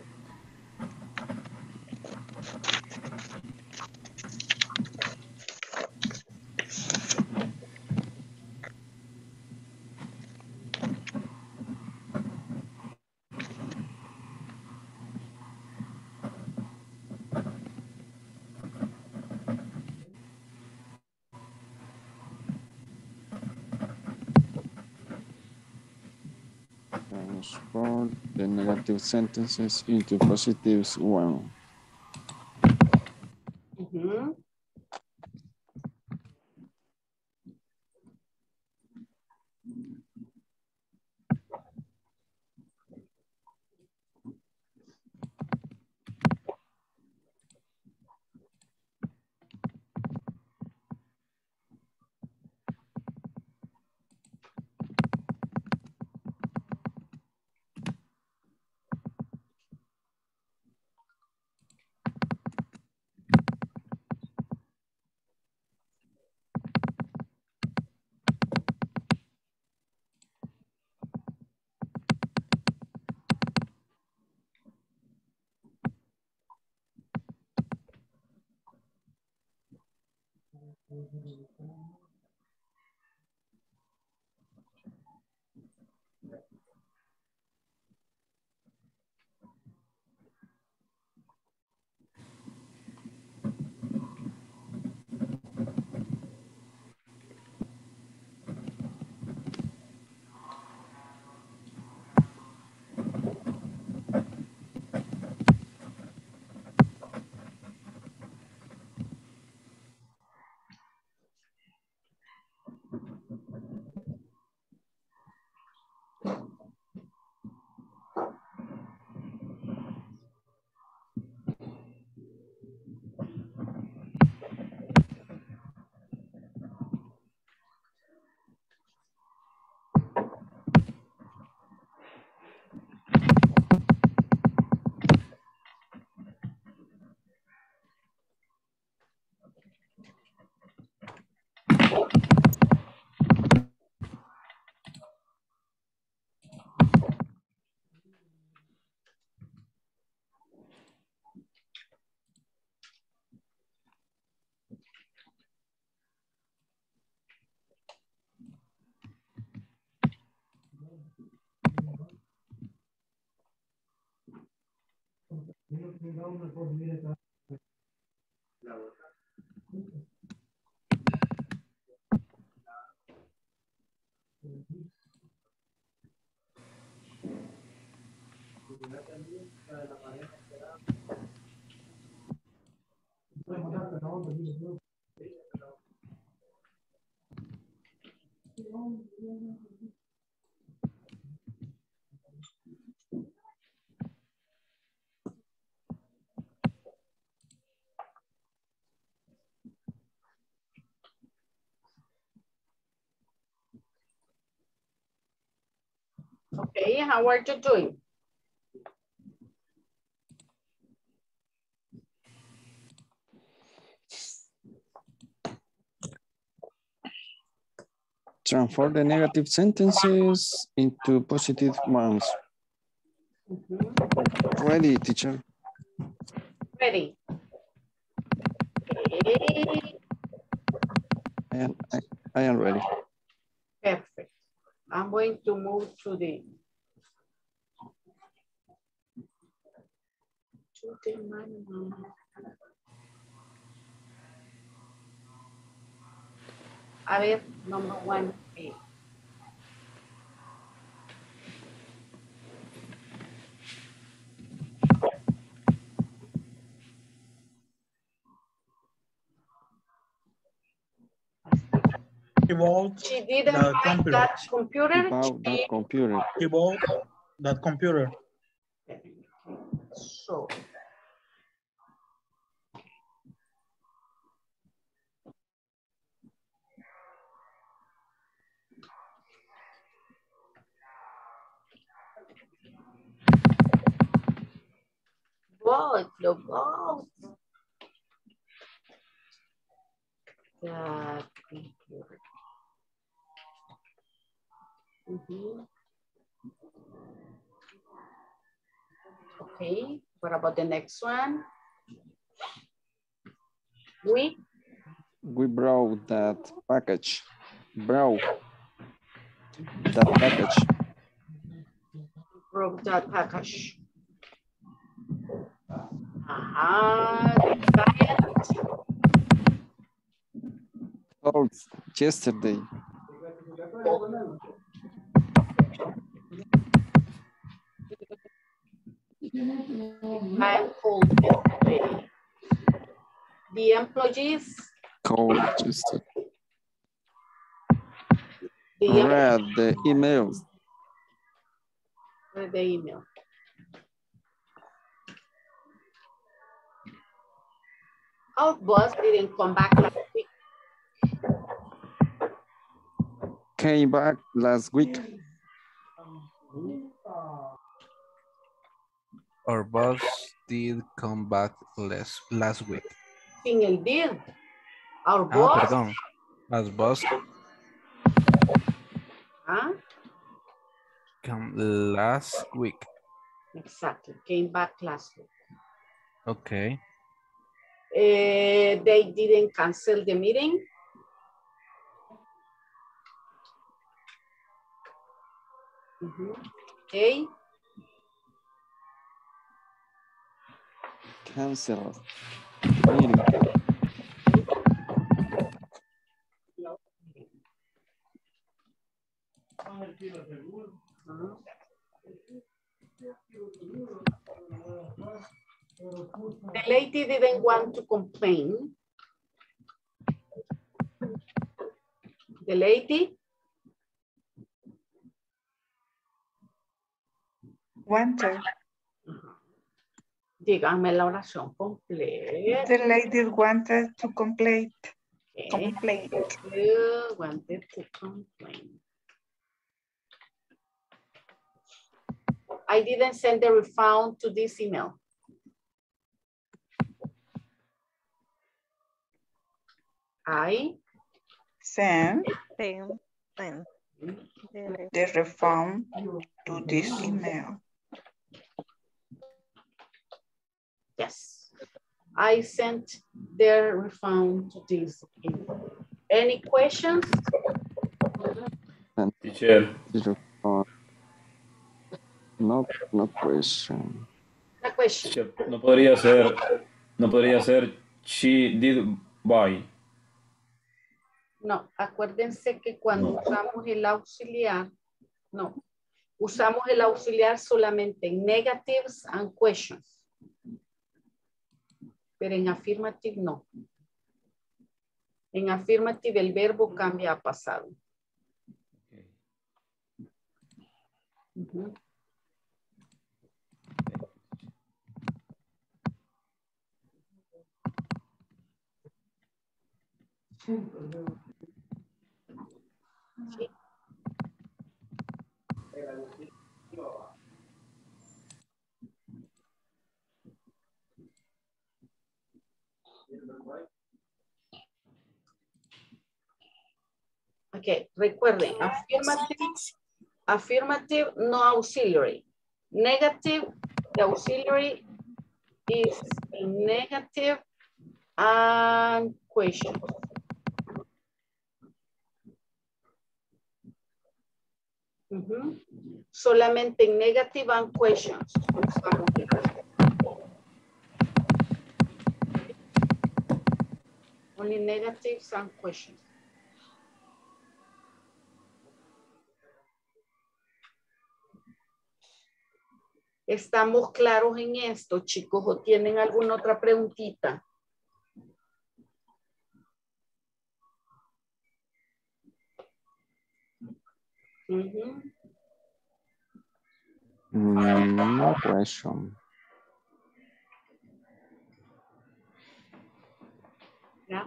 Transform the negative sentences into positive one. Mhm. Okay, how are you doing? Transform the negative sentences into positive ones. Ready, teacher. Ready. Okay. I am ready. Perfect. I'm going to move to the manual. A ver, number 1A. She didn't like that computer. About that computer. About that computer. So. Both. That computer. Okay, what about the next one? We brought that package. Brought that package. Broke that package. Called yesterday. I called yesterday. The employees Called yesterday. Read the emails. Read the email. Our boss didn't come back last week. Came back last week. Our boss did come back last week. Sin el did. Our boss. Perdón. Our boss. Come last week. Exactly. Came back last week. Okay. They didn't cancel the meeting. Okay. Cancel meeting. The lady didn't want to complain. The lady wanted. Díganme la oración completa. The lady wanted to complain. Okay. Complain. You wanted to complain. I didn't send the refund to this email. I sent the refund to this email. Yes, I sent their refund to this email. Any questions? Teacher. No question. The a question. No podría ser she did buy. No, acuérdense que cuando usamos el auxiliar, usamos el auxiliar solamente en negatives and questions. Pero en affirmative no. En affirmative el verbo cambia a pasado. Ujú. Sí. Ok, recuerden, affirmative, no auxiliary. Negative, the auxiliary is in negative and question. Ujú. Solamente en negative and questions. Usamos el verbo. Only negatives and questions. ¿Estamos claros en esto, chicos? ¿O tienen alguna otra preguntita? Ujú. No question. ¿Ya?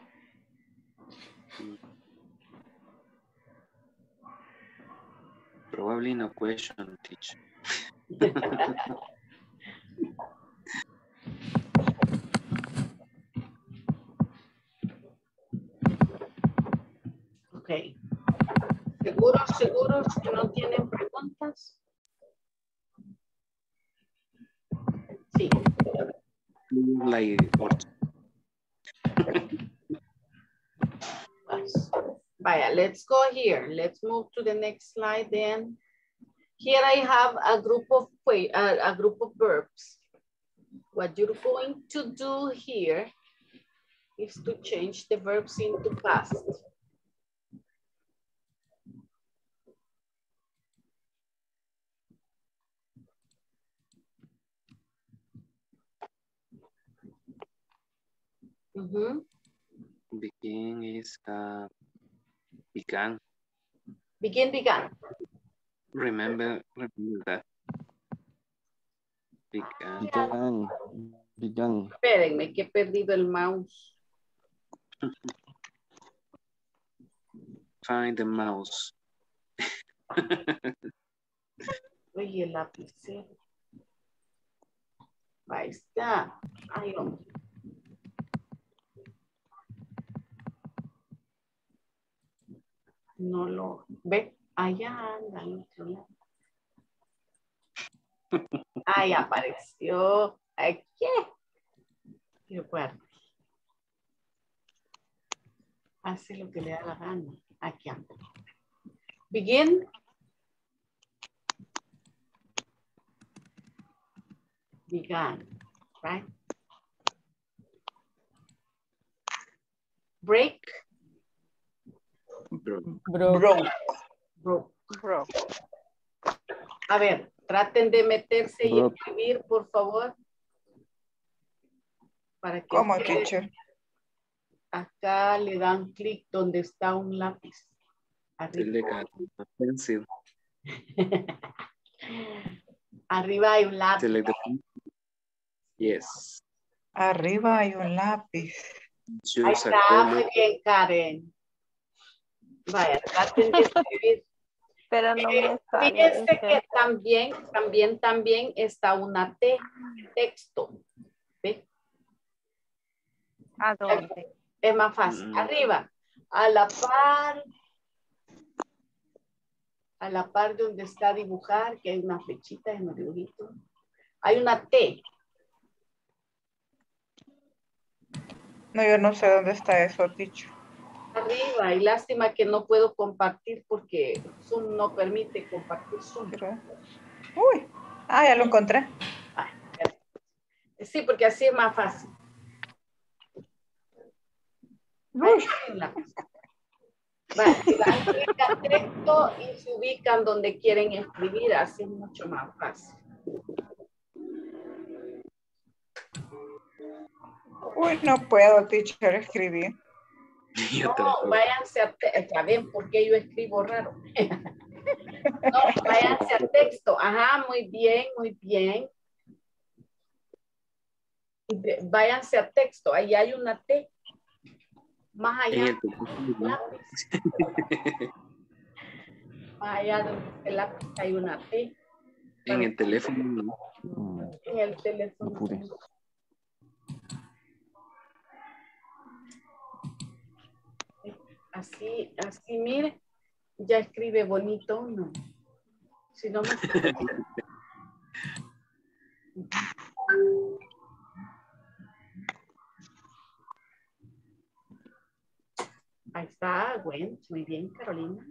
Probably no question, teacher. Ok. ¿Seguros que no tienen preguntas? Sí. Like, Vaya, let's go here. Let's move to the next slide then. Here I have a group of verbs. What you're going to do here is to change the verbs into past. Begin is began. Began. Remember that. Began. Espérenme, que he perdido el mouse. Find the mouse. Oye, el lapicero. Ahí está. Ay, hombre. No lo ve. Allá anda al otro lado. Ahí apareció. Aquí. Y bueno. Hace lo que le da la gana. Aquí anda. Begin. Began. Right? Break. Broke. A ver, traten de meterse y escribir, por favor. Para que ¿Cómo, ustedes, teacher? acá le dan clic donde está un lápiz. Arriba. Arriba hay un lápiz. Yes. Arriba hay un lápiz. Ahí está, muy bien, Karen. Vaya, traten de escribir. Pero no me sale. Fíjense que también está una T, texto. ¿Ve? ¿A dónde? Es más fácil. Arriba, a la par de donde está dibujar, que hay una flechita en el dibujito. Hay una T. No, yo no sé dónde está eso, teacher. Arriba, y lástima que no puedo compartir porque Zoom no permite compartir Zoom. Uy, ya lo encontré. Sí, porque así es más fácil. Va, si dan clic a texto y se ubican donde quieren escribir, así es mucho más fácil. Uy, no puedo, teacher, escribir. No, váyanse a texto. ¿Ven por qué yo escribo raro? No, váyanse a texto. Ajá, muy bien, muy bien. Váyanse a texto. Ahí hay una T. Más allá. Más allá de la lápiz hay una T. En el teléfono no. En el teléfono. Así, así, mire. Ya escribe bonito, ¿no? Si no me... Ahí está, Gwen. Muy bien, Carolina.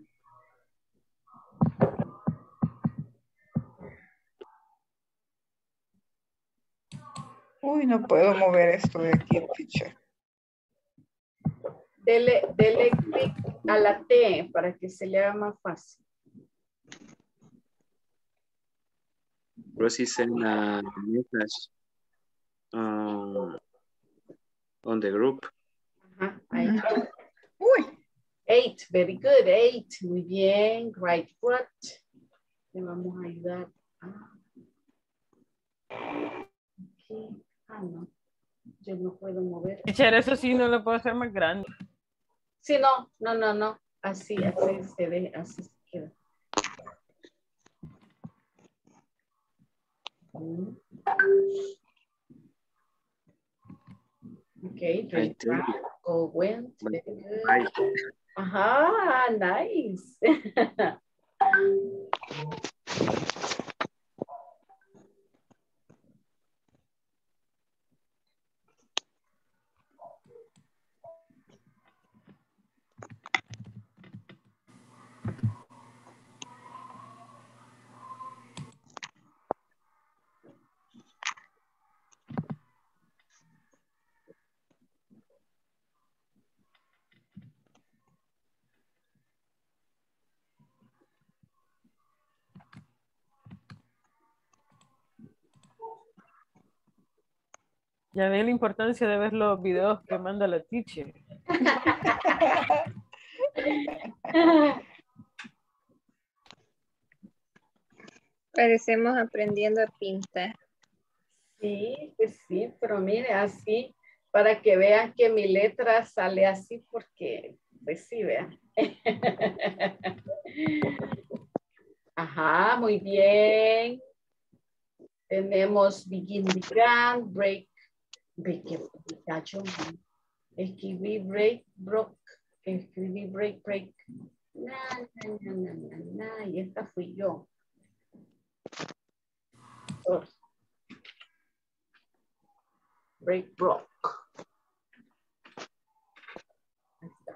Uy, no puedo mover esto de aquí, teacher. Dele clic a la T para que se le haga más fácil. Rosie sent a message on the group. Ajá, ahí. Uy. 8, very good, 8. Muy bien, right foot. Le vamos a ayudar. Aquí. No. Yo no puedo mover. Teacher, eso sí no lo puedo hacer más grande. Sí, no. Así se ve, así se queda. Okay, drink go went. Ajá, nice. Ya ve la importancia de ver los videos que manda la teacher. Parecemos aprendiendo a pintar. Sí, pues sí, pero mire, así, para que vean que mi letra sale así, porque, pues sí, vean. Ajá, muy bien. Tenemos begin, began, break, escribí break, broke, escribí break, break. Y esta fui yo. Sorry. Break, broke. Ahí está.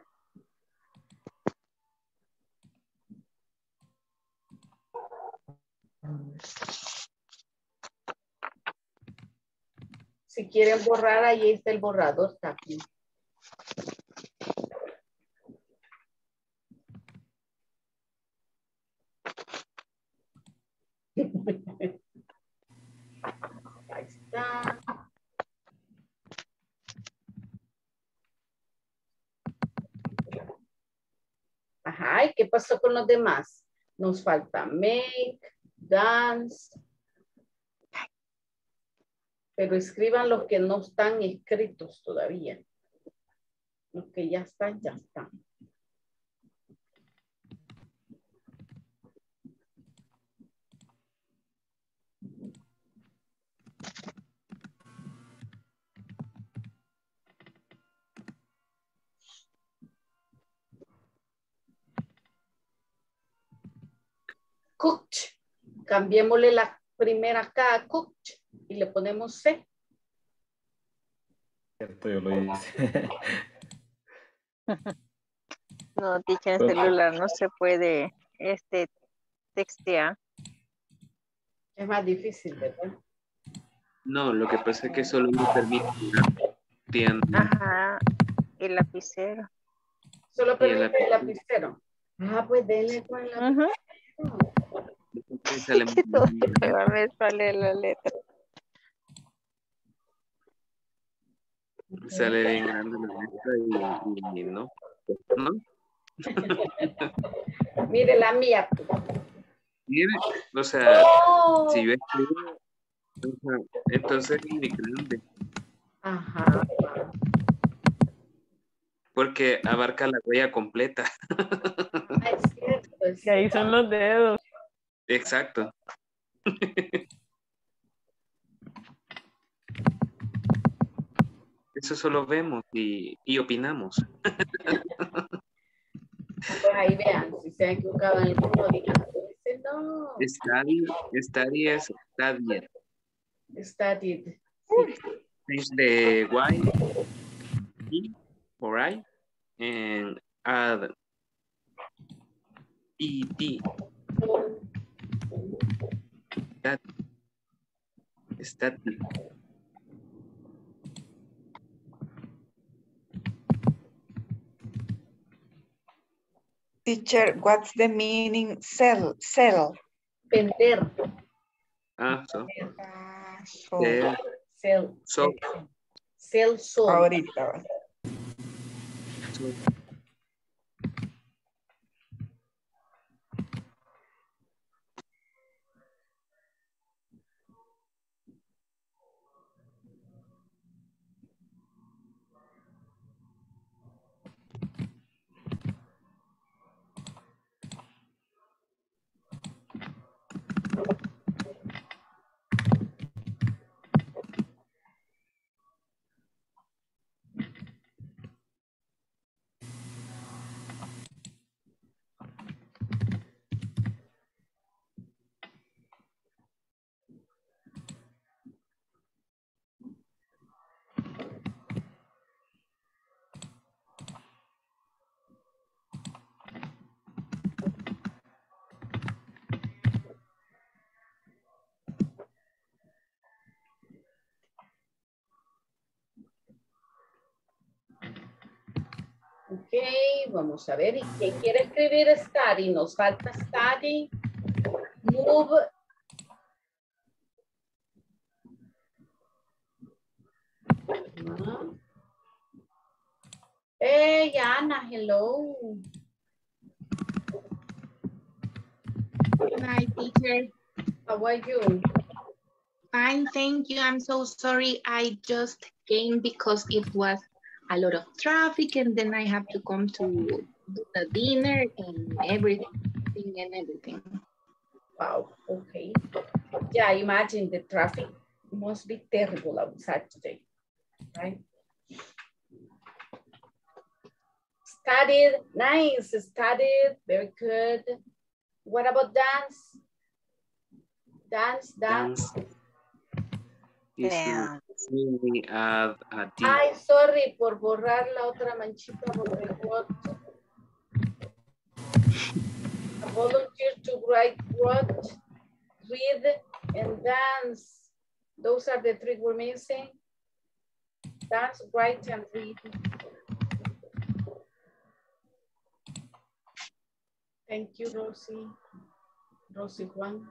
Si quieren borrar, ahí está el borrador también. Ahí está. Ajá, ¿y qué pasó con los demás? Nos falta make, dance. Pero escriban los que no están escritos todavía. Los que ya están, ya están. Cooked. Cambiémosle la primera K a cooked y le ponemos C. Cierto, yo lo hice. No, teacher, en celular no se puede textear. Es más difícil, ¿verdad? No, lo que pasa es que solo me permite tienda Ajá, el lapicero. Solo y el permite el lapicero. lapicero. Pues denle con el lapicero. Sale Que todo me sale la letra. Sale bien grande la letra y no. ¿No? Mire la mía. Mire, o sea, Oh. si yo escribo, entonces es muy grande. Ajá. Porque abarca la huella completa. Es cierto. Que ahí son los dedos. Exacto. Eso solo vemos y opinamos. Pues ahí vean, si se ha equivocado en alguno, digan, dice no. Study es studied. Studied. Es de Y, por I, and add ED. Static. Teacher, what's the meaning sell? Vender. So. Sell. Ahorita. Ok, vamos a ver. ¿Y quién quiere escribir study? Nos falta study. Move. Hey, Anna, hello. Hi, teacher. How are you? Fine, thank you. I'm so sorry. I just came because it was a lot of traffic and then I have to come to do the dinner and everything. Wow, okay. Yeah, imagine the traffic must be terrible on Saturday, right? Studied, nice, studied, very good. What about dance? Dance. Ay, sorry por borrar la otra manchita porque what? Volunteer to write what, read, and dance. Those are the three we're missing. Dance, write, and read. Thank you, Rosie. Rosie Juan.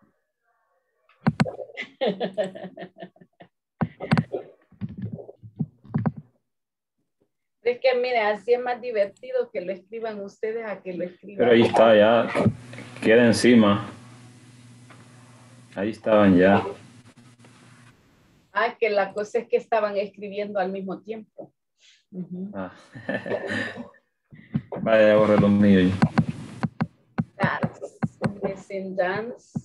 Es que, mire, así es más divertido que lo escriban ustedes a que lo escriban. Pero ahí está, ya queda encima. Ahí estaban ya. Ah, que la cosa es que estaban escribiendo al mismo tiempo. Ah. Vaya, borré los míos. Dance. Missing dance.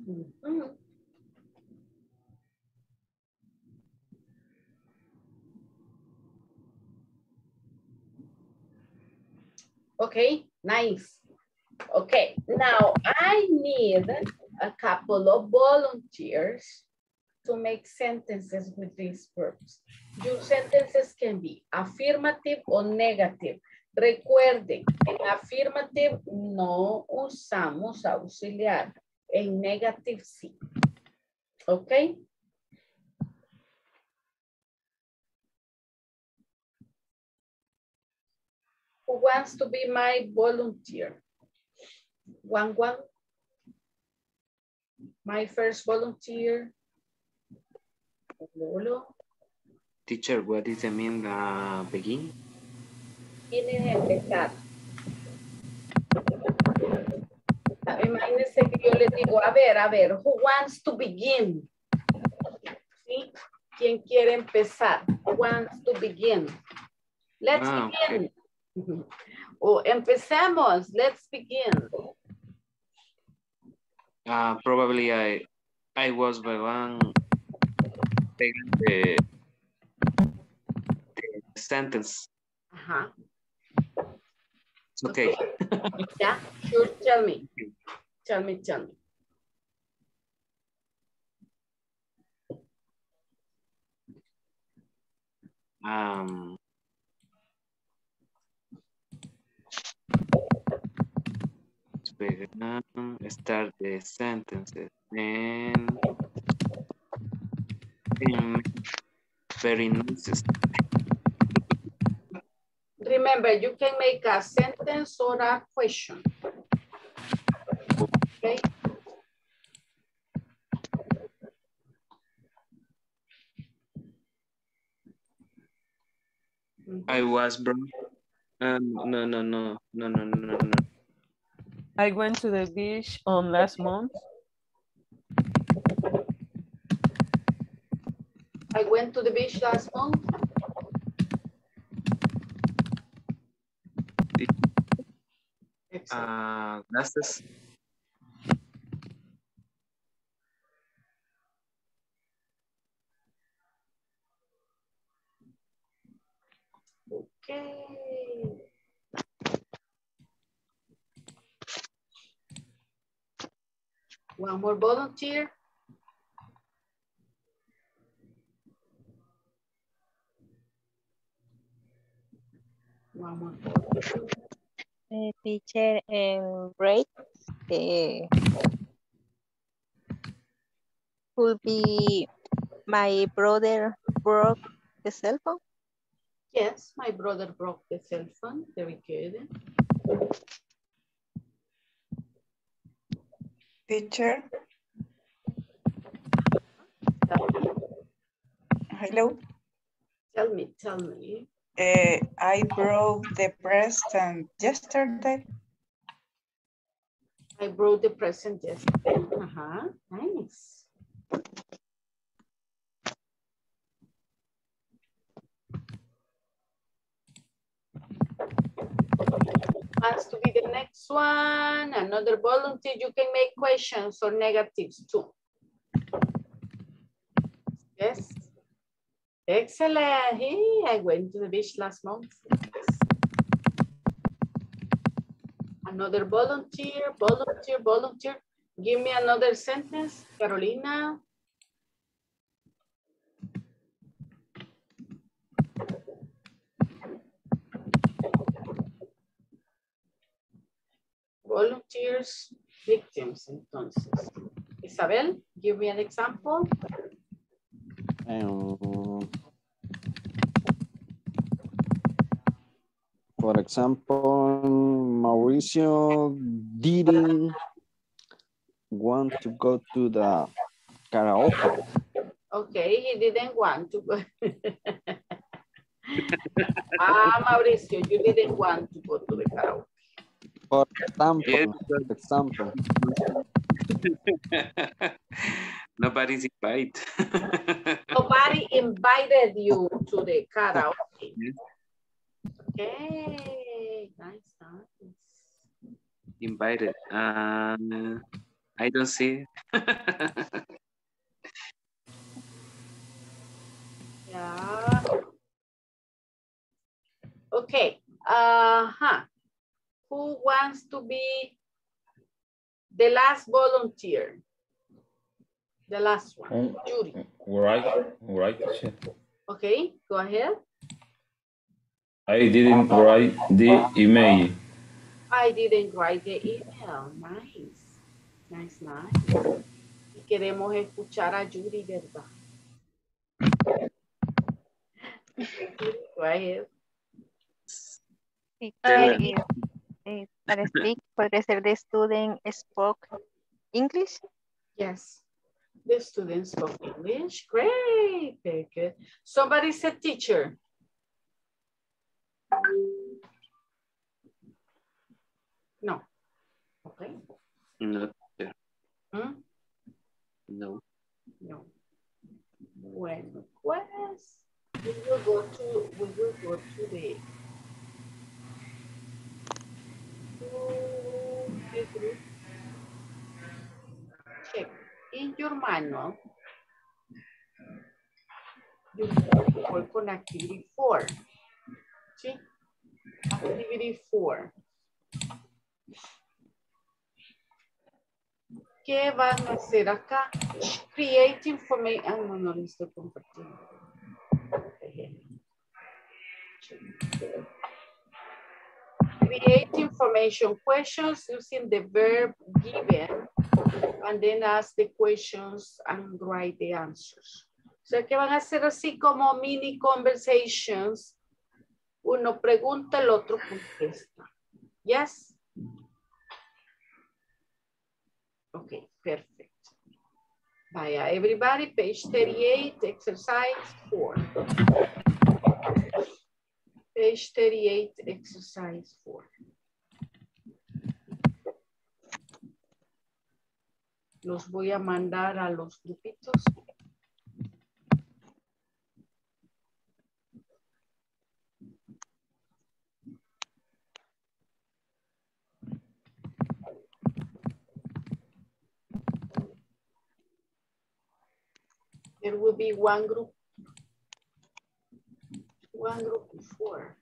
Mhm. Okay, nice. Okay, now I need a couple of volunteers to make sentences with these verbs. Your sentences can be affirmative or negative. Recuerden, en affirmative no usamos auxiliar. En negative sí. Okay. Who wants to be my volunteer? One. My first volunteer. Lolo. Teacher, what does it mean begin? Tienen que empezar. Imagínense que yo les digo, a ver, who wants to begin? ¿Sí? ¿Quién quiere empezar? Who wants to begin? Let's begin. Okay. O empecemos, let's begin. Probably I was the one the sentence. Uh-huh. It's okay. Yeah, sure, tell me. Tell me. Start the sentences and very nice. Remember, you can make a sentence or a question. Okay. I was broke. No. I went to the beach on last month. I went to the beach last month. Glasses. Okay. One more volunteer. One more volunteer. Teacher, break could be my brother broke the cell phone. Yes, my brother broke the cell phone. Very good. Teacher. Hello. Tell me. I broke the present yesterday. I broke the present yesterday. Nice. Wants to be the next one. Another volunteer. You can make questions or negatives too. Yes. Excellent. Hey, I went to the beach last month. Yes. Another volunteer. Give me another sentence, Carolina. Volunteers, victims, entonces. Isabel, give me an example. For example, Mauricio didn't want to go to the karaoke. Okay, he didn't want to go. Mauricio, you didn't want to go to the karaoke. For example. Nobody's invited. Nobody invited you to the karaoke. Okay, nice. Invited. I don't see. Yeah. Okay. Who wants to be the last volunteer? The last one. Judy. Right. Okay, go ahead. I didn't write the email. I didn't write the email. Nice. Nice. Y queremos escuchar a Judy, ¿verdad? Go ahead. Sí, para speak, podría ser the student spoke English. Yes. The students spoke English. Great. Very good. Somebody said teacher. No. Okay. No. Hmm? No. No. Bueno, pues we will go to the group. Check. In your manual, you work on activity 4. ¿Sí? Activity 4. ¿Qué van a hacer acá? Create information. No lo estoy compartiendo. Create information questions using the verb given and then ask the questions and write the answers. O sea que van a hacer así como mini conversations. Uno pregunta, el otro contesta. Yes? Okay, perfect. Vaya, everybody, page 38, exercise 4. Page 38, exercise 4. Los voy a mandar a los grupitos. There will be one group of 4.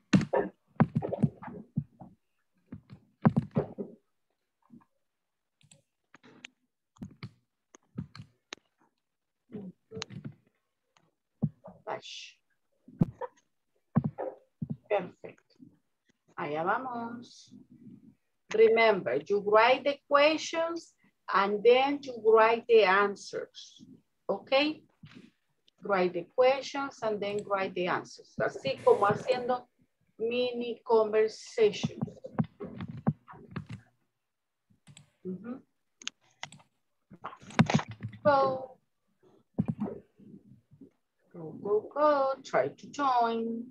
Perfect. Allá vamos. Remember, you write the questions and then you write the answers. Okay? Write the questions and then write the answers. Así como haciendo mini conversations. Go. Go. Try to join.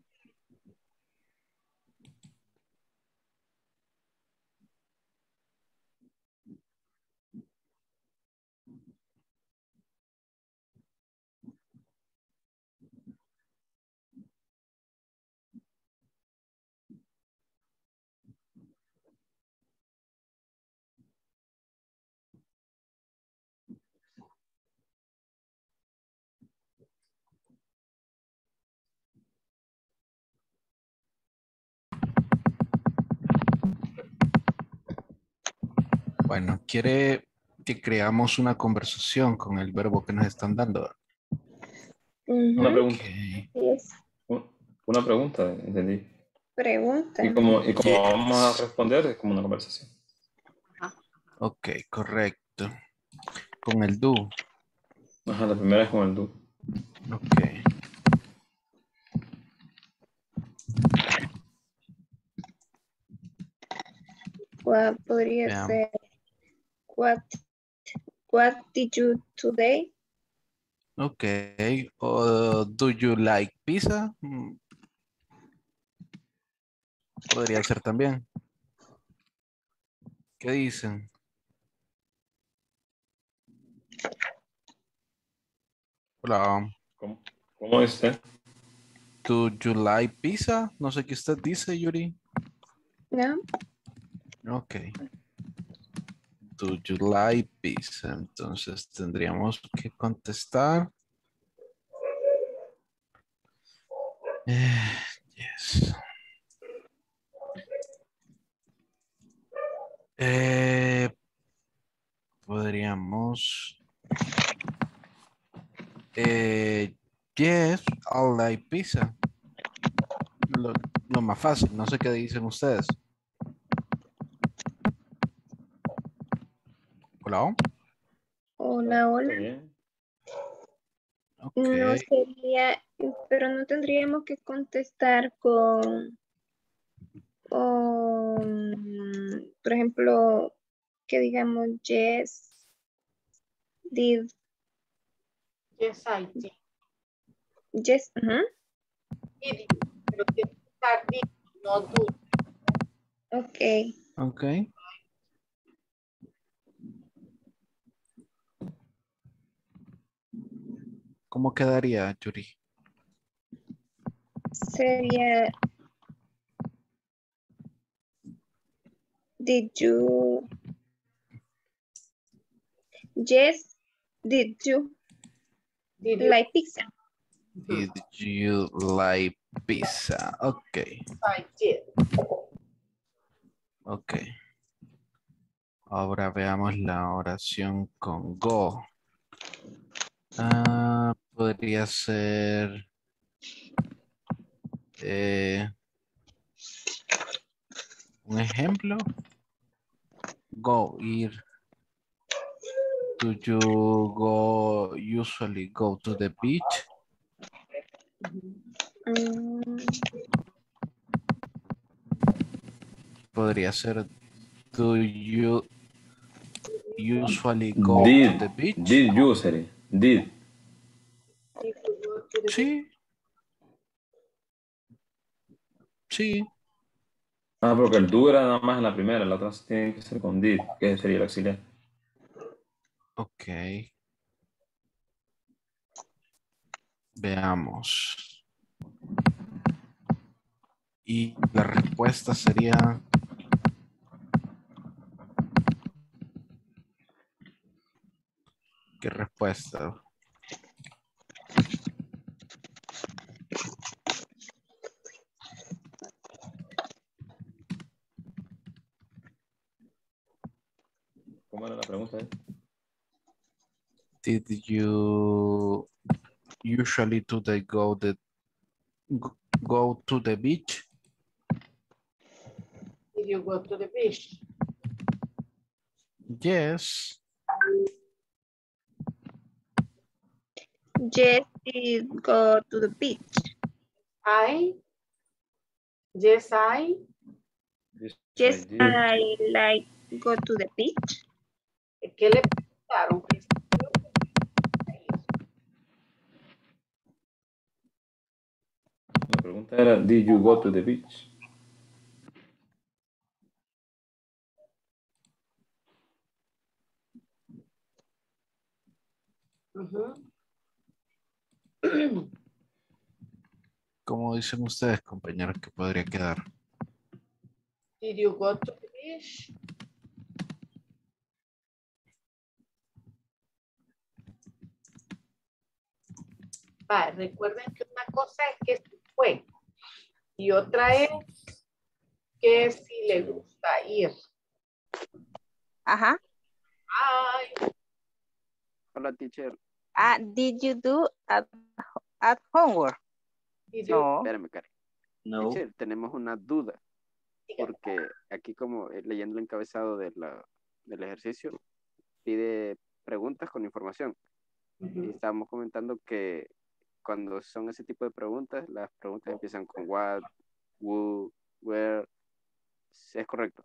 Bueno, ¿quiere que creamos una conversación con el verbo que nos están dando? Una pregunta. Yes. Una pregunta, entendí. Pregunta. Y como vamos a responder, es como una conversación. Ok, correcto. Con el do. Ajá, la primera es con el do. Ok. ¿Cuál podría ser? What did you do today? Ok. Do you like pizza? Podría ser también. ¿Qué dicen? Hola. ¿Cómo es usted? Do you like pizza? No sé qué usted dice, Yuri. No. Ok. Do you like pizza? Entonces tendríamos que contestar. Yes. Podríamos. Yes, I like pizza. Lo más fácil, no sé qué dicen ustedes. Hola. Hola, hola. Okay. No sería, pero no tendríamos que contestar con, por ejemplo, que digamos yes, did. Yes, I did. Yes, Did you, pero tiene que estar did, no do. Ok. Ok. ¿Cómo quedaría, Yuri? Sería did you, yes, did you like pizza? Did you like pizza? Ok. I did. Ok. Ahora veamos la oración con go. Podría ser un ejemplo. Go, ir. Do you usually go to the beach? Podría ser, do you usually go to the beach? Did usually. Did. Sí. Sí. Porque el do era nada más en la primera, la otra tiene que ser con did, que sería el auxiliar. Ok. Veamos. Y la respuesta sería... ¿Qué respuesta? ¿Cómo era la pregunta? Did you usually go to the beach? Did you go to the beach? Yes. Yes, did go to the beach. Yes, I like go to the beach. ¿Qué le preguntaron? La pregunta era, did you go to the beach? ¿Cómo dicen ustedes, compañeros, que podría quedar? Did you go to the beach? Recuerden que una cosa es que se fue y otra es que si le gusta ir. Ajá. Ay. Hola, teacher. Did you do at homework? No. Espérame, Karen. No. Teacher, tenemos una duda. Porque aquí como leyendo el encabezado del ejercicio, pide preguntas con información. Y estábamos comentando que cuando son ese tipo de preguntas, las preguntas empiezan con what, who, where. ¿Es correcto?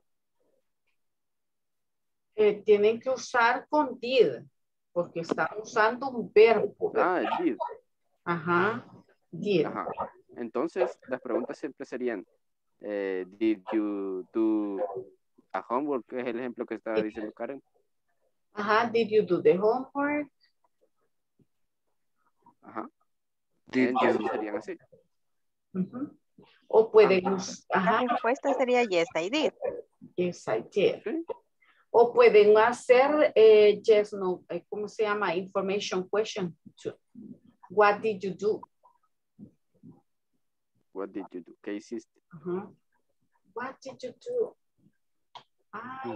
Tienen que usar con did, porque están usando un verbo. Did. Ajá, did. Ajá. Entonces, las preguntas siempre serían, did you do a homework? Que es el ejemplo que estaba diciendo Karen. Ajá, did you do the homework? Ajá. Did Entonces you... serían así. O pueden usar. La respuesta sería yes, I did. Yes, I did. ¿Sí? O pueden hacer, yes, no, ¿cómo se llama? Information question. What did you do? What did you do? ¿Qué hiciste? What did you do? I,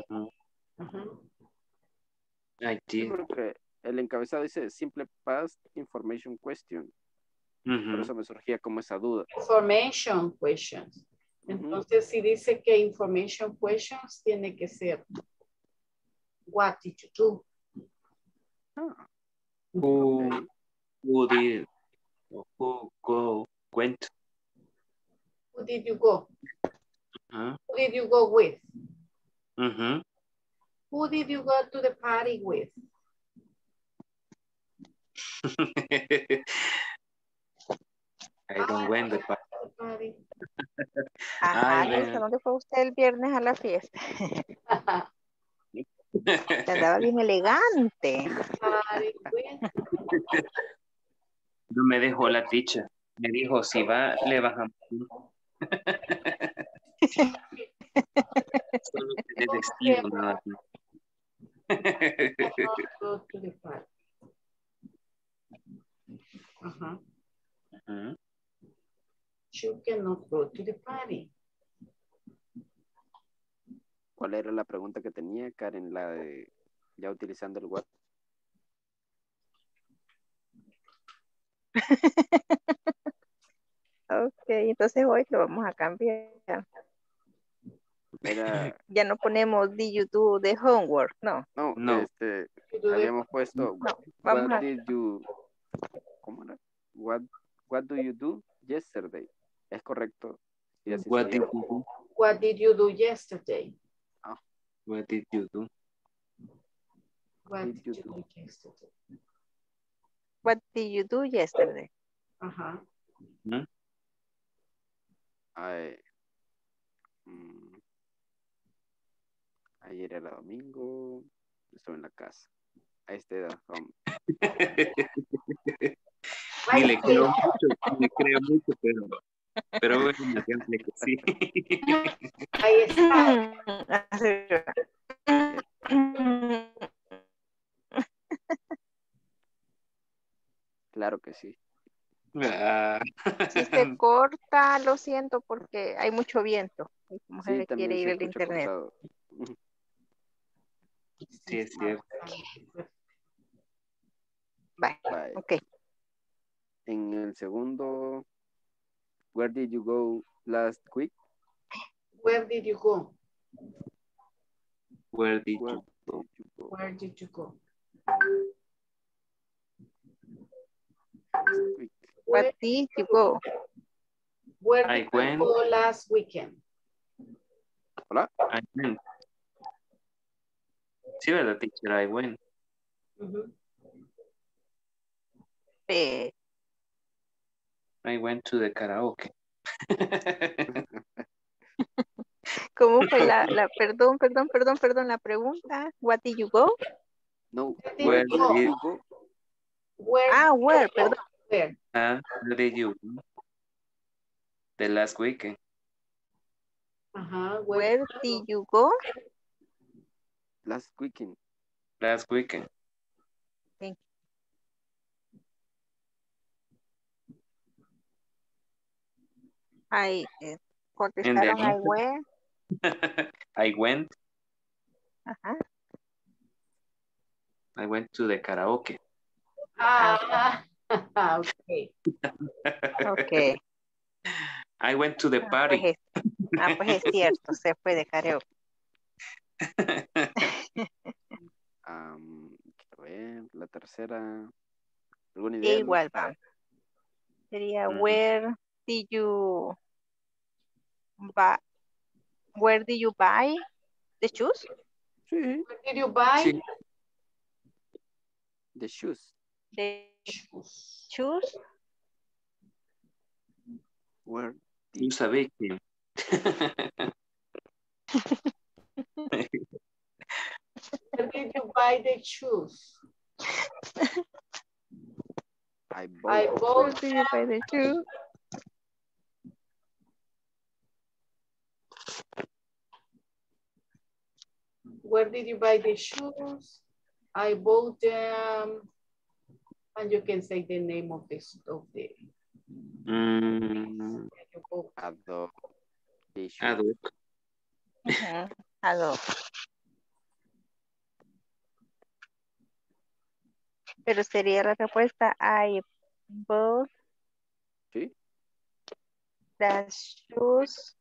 I did. Porque el encabezado dice simple past information question. Por eso me surgía como esa duda. Information questions. Entonces, si dice que information questions, tiene que ser what did you do? Who did, who went? Who did you go? Huh? Who did you go with? Who did you go to the party with? I don't went the party. Ajá, Luisa, ¿dónde fue usted el viernes a la fiesta? Se andaba bien elegante. No me dejó la teacher. Me dijo, si va, le bajamos. Solo tiene vestido nada más. You cannot go to the party. ¿Cuál era la pregunta que tenía, Karen? La de ya utilizando el WhatsApp. Ok, entonces hoy lo vamos a cambiar. Era... Ya no ponemos did you do the homework, no. No. Habíamos puesto vamos what did you... ¿Cómo era? What do you do yesterday? ¿Es correcto? Sí, así What sería. did you do? What did you do yesterday? What did you do? What did you do yesterday? What did you do yesterday? Ayer era domingo, estoy en la casa. A esta edad, Ni le creo mucho, pero bueno, siempre que sí. Ahí está. Claro que sí. Si se corta, lo siento porque hay mucho viento. Y como Sí, se también quiere ir se el escucha internet. cortado. Sí, es cierto. Bye. Ok. En el segundo, where did you go last week? Where did you go? Where did you go? Where did you go? Where did you go? Where I did went. you go last weekend? Hola. I went. Sí, ¿verdad, teacher? I went. I went to the karaoke. ¿Cómo fue perdón, la pregunta? What did you go? No, Where did you go? Where, perdón. Where did you go? The last weekend. Where did you go? Last weekend. Last weekend. Thank you. Contestaron I went. I went. Ajá. I went to the karaoke. Okay. Okay. I went to the party. Pues es cierto, se fue de karaoke. Quiero ver, la tercera. ¿Alguna idea? Igual va. Sería where did you buy the shoes? Sí. Where did you buy? Sí. The shoes. The shoes. Where You sabes que. Where did you buy the shoes? I Where bought. did you buy the shoes? Where did you buy the shoes? I bought them. And you can say the name of the Adult. Adult. Adult. Pero sería la respuesta I bought ¿Sí? the shoes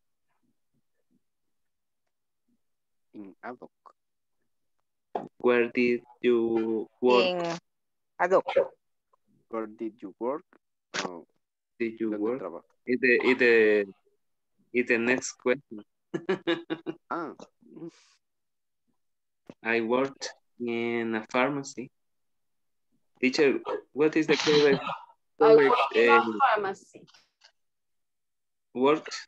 In adult. Where did you work? in adult. Where did you work? Oh, Did you ¿dónde work? trabajas? It's the next question. Ah. I worked in a pharmacy. Teacher, what is the correct? I work in a pharmacy. Worked?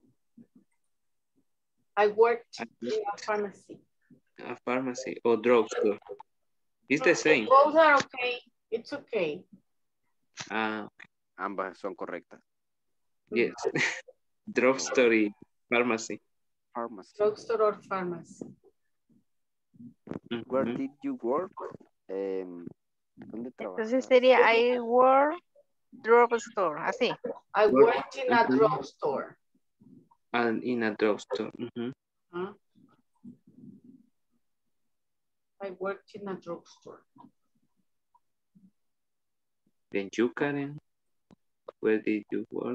I worked in a pharmacy. A pharmacy or drugstore. It's the same. Both are okay. It's okay. Ambas son correctas. Yes. Drugstore y pharmacy. Pharmacy. Drugstore or pharmacy. Where did you work? ¿Dónde trabajas? Entonces sería I work drugstore, así. I worked in a drugstore. And in a drugstore. Huh? I worked in a drugstore. Then you, Karen, where did you work?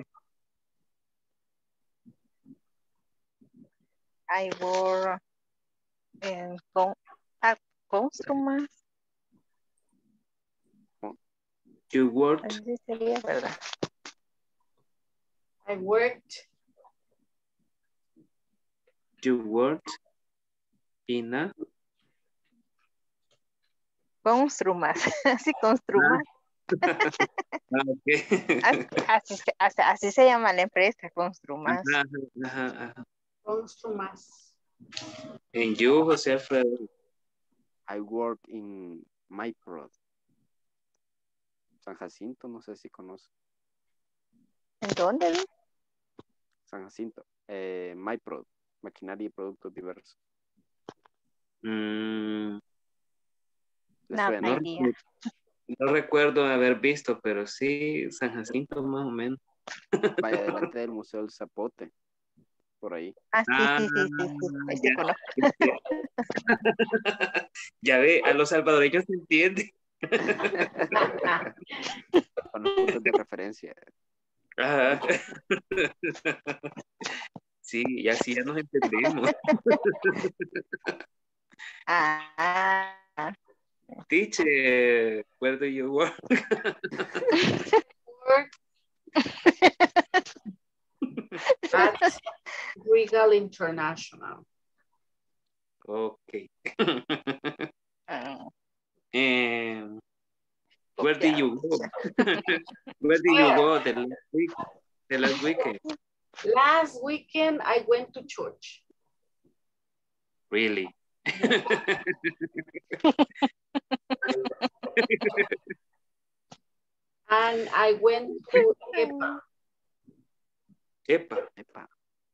I work en Construmas. You worked? Así sería, ¿verdad? I worked. You worked in a? Construmas. Así, Construmas. Okay. Así se llama la empresa, Construmas. Construmas. And you, José Alfredo? I work in MyProd. San Jacinto, no sé si conoce. ¿En dónde? San Jacinto. MyProd. Maquinaria y productos diversos. No, idea. No recuerdo haber visto, pero sí, San Jacinto más o menos. Vaya delante del Museo del Zapote. Por ahí. Ahí sí conozco. Ya ve, a los salvadoreños se entiende. Con los puntos de referencia. Ajá. Sí, y así ya nos entendemos. Teacher, where do you work? At Regal International. Okay. Where did you go? Where did you go the last weekend? Last weekend, I went to church. Really? And I went to EPA. EPA.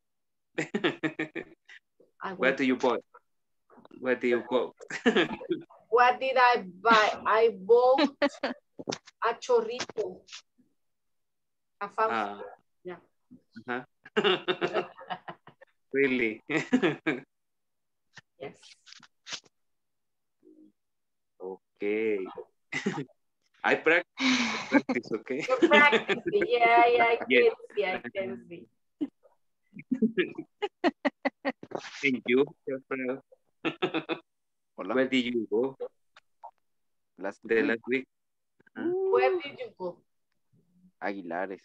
Where do you buy? Where do you go? What did I buy? I bought a chorrito. A Fausto. Yeah. Really? Yes. Okay. I practice, okay? You practice, yeah, I can see. And you, where did you go? Last week. Where did you go? Aguilares.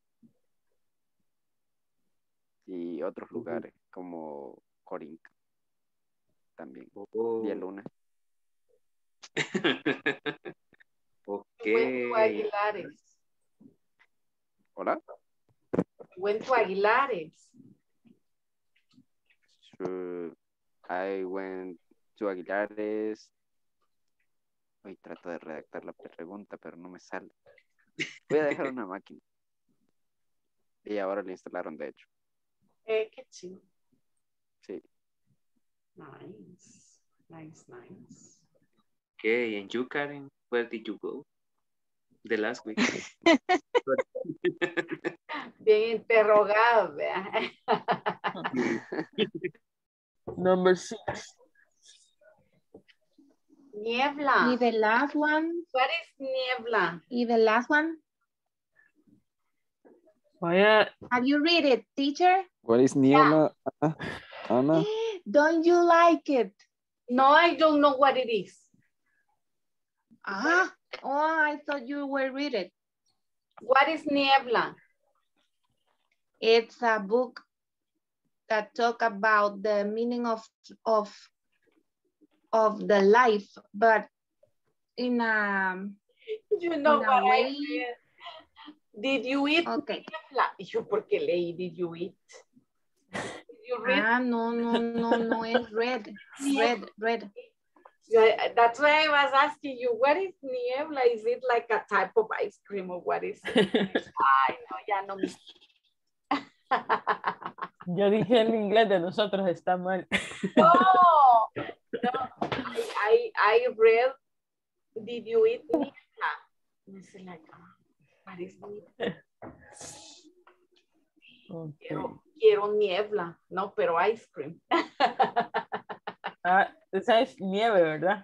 Y otros lugares como Corinca. También. Vía Luna. Okay. Went to Aguilares. ¿Hola? Went to Aguilares. I went to Aguilares. Hoy trato de redactar la pregunta, pero no me sale. Voy a dejar una máquina. Y ahora la instalaron, de hecho. Qué chido. Sí. Nice. Nice, nice. Okay, and you, Karen, where did you go the last week? Bien interrogado, ¿verdad? Number 6. Niebla. Y the last one. What is niebla? Y the last one. Vaya, Have you read it, teacher? What is niebla, Anna? Don't you like it? No, I don't know what it is. Ah, oh, I thought you were read it. What is niebla? It's a book that talk about the meaning of the life, but in a You know in a what way. I read? Did you eat Okay. niebla? Yo, ¿por qué leí did you eat? Did you read? Ah, no, it's red. Red. Yeah, that's why I was asking you, what is niebla? Is it like a type of ice cream or what is it? Ay, no, ya no me... yo dije el inglés de nosotros está mal. No, I read, did you eat niebla? And I said like, what is niebla? Okay. Quiero niebla, no, pero ice cream. Ah, esa es nieve, ¿verdad?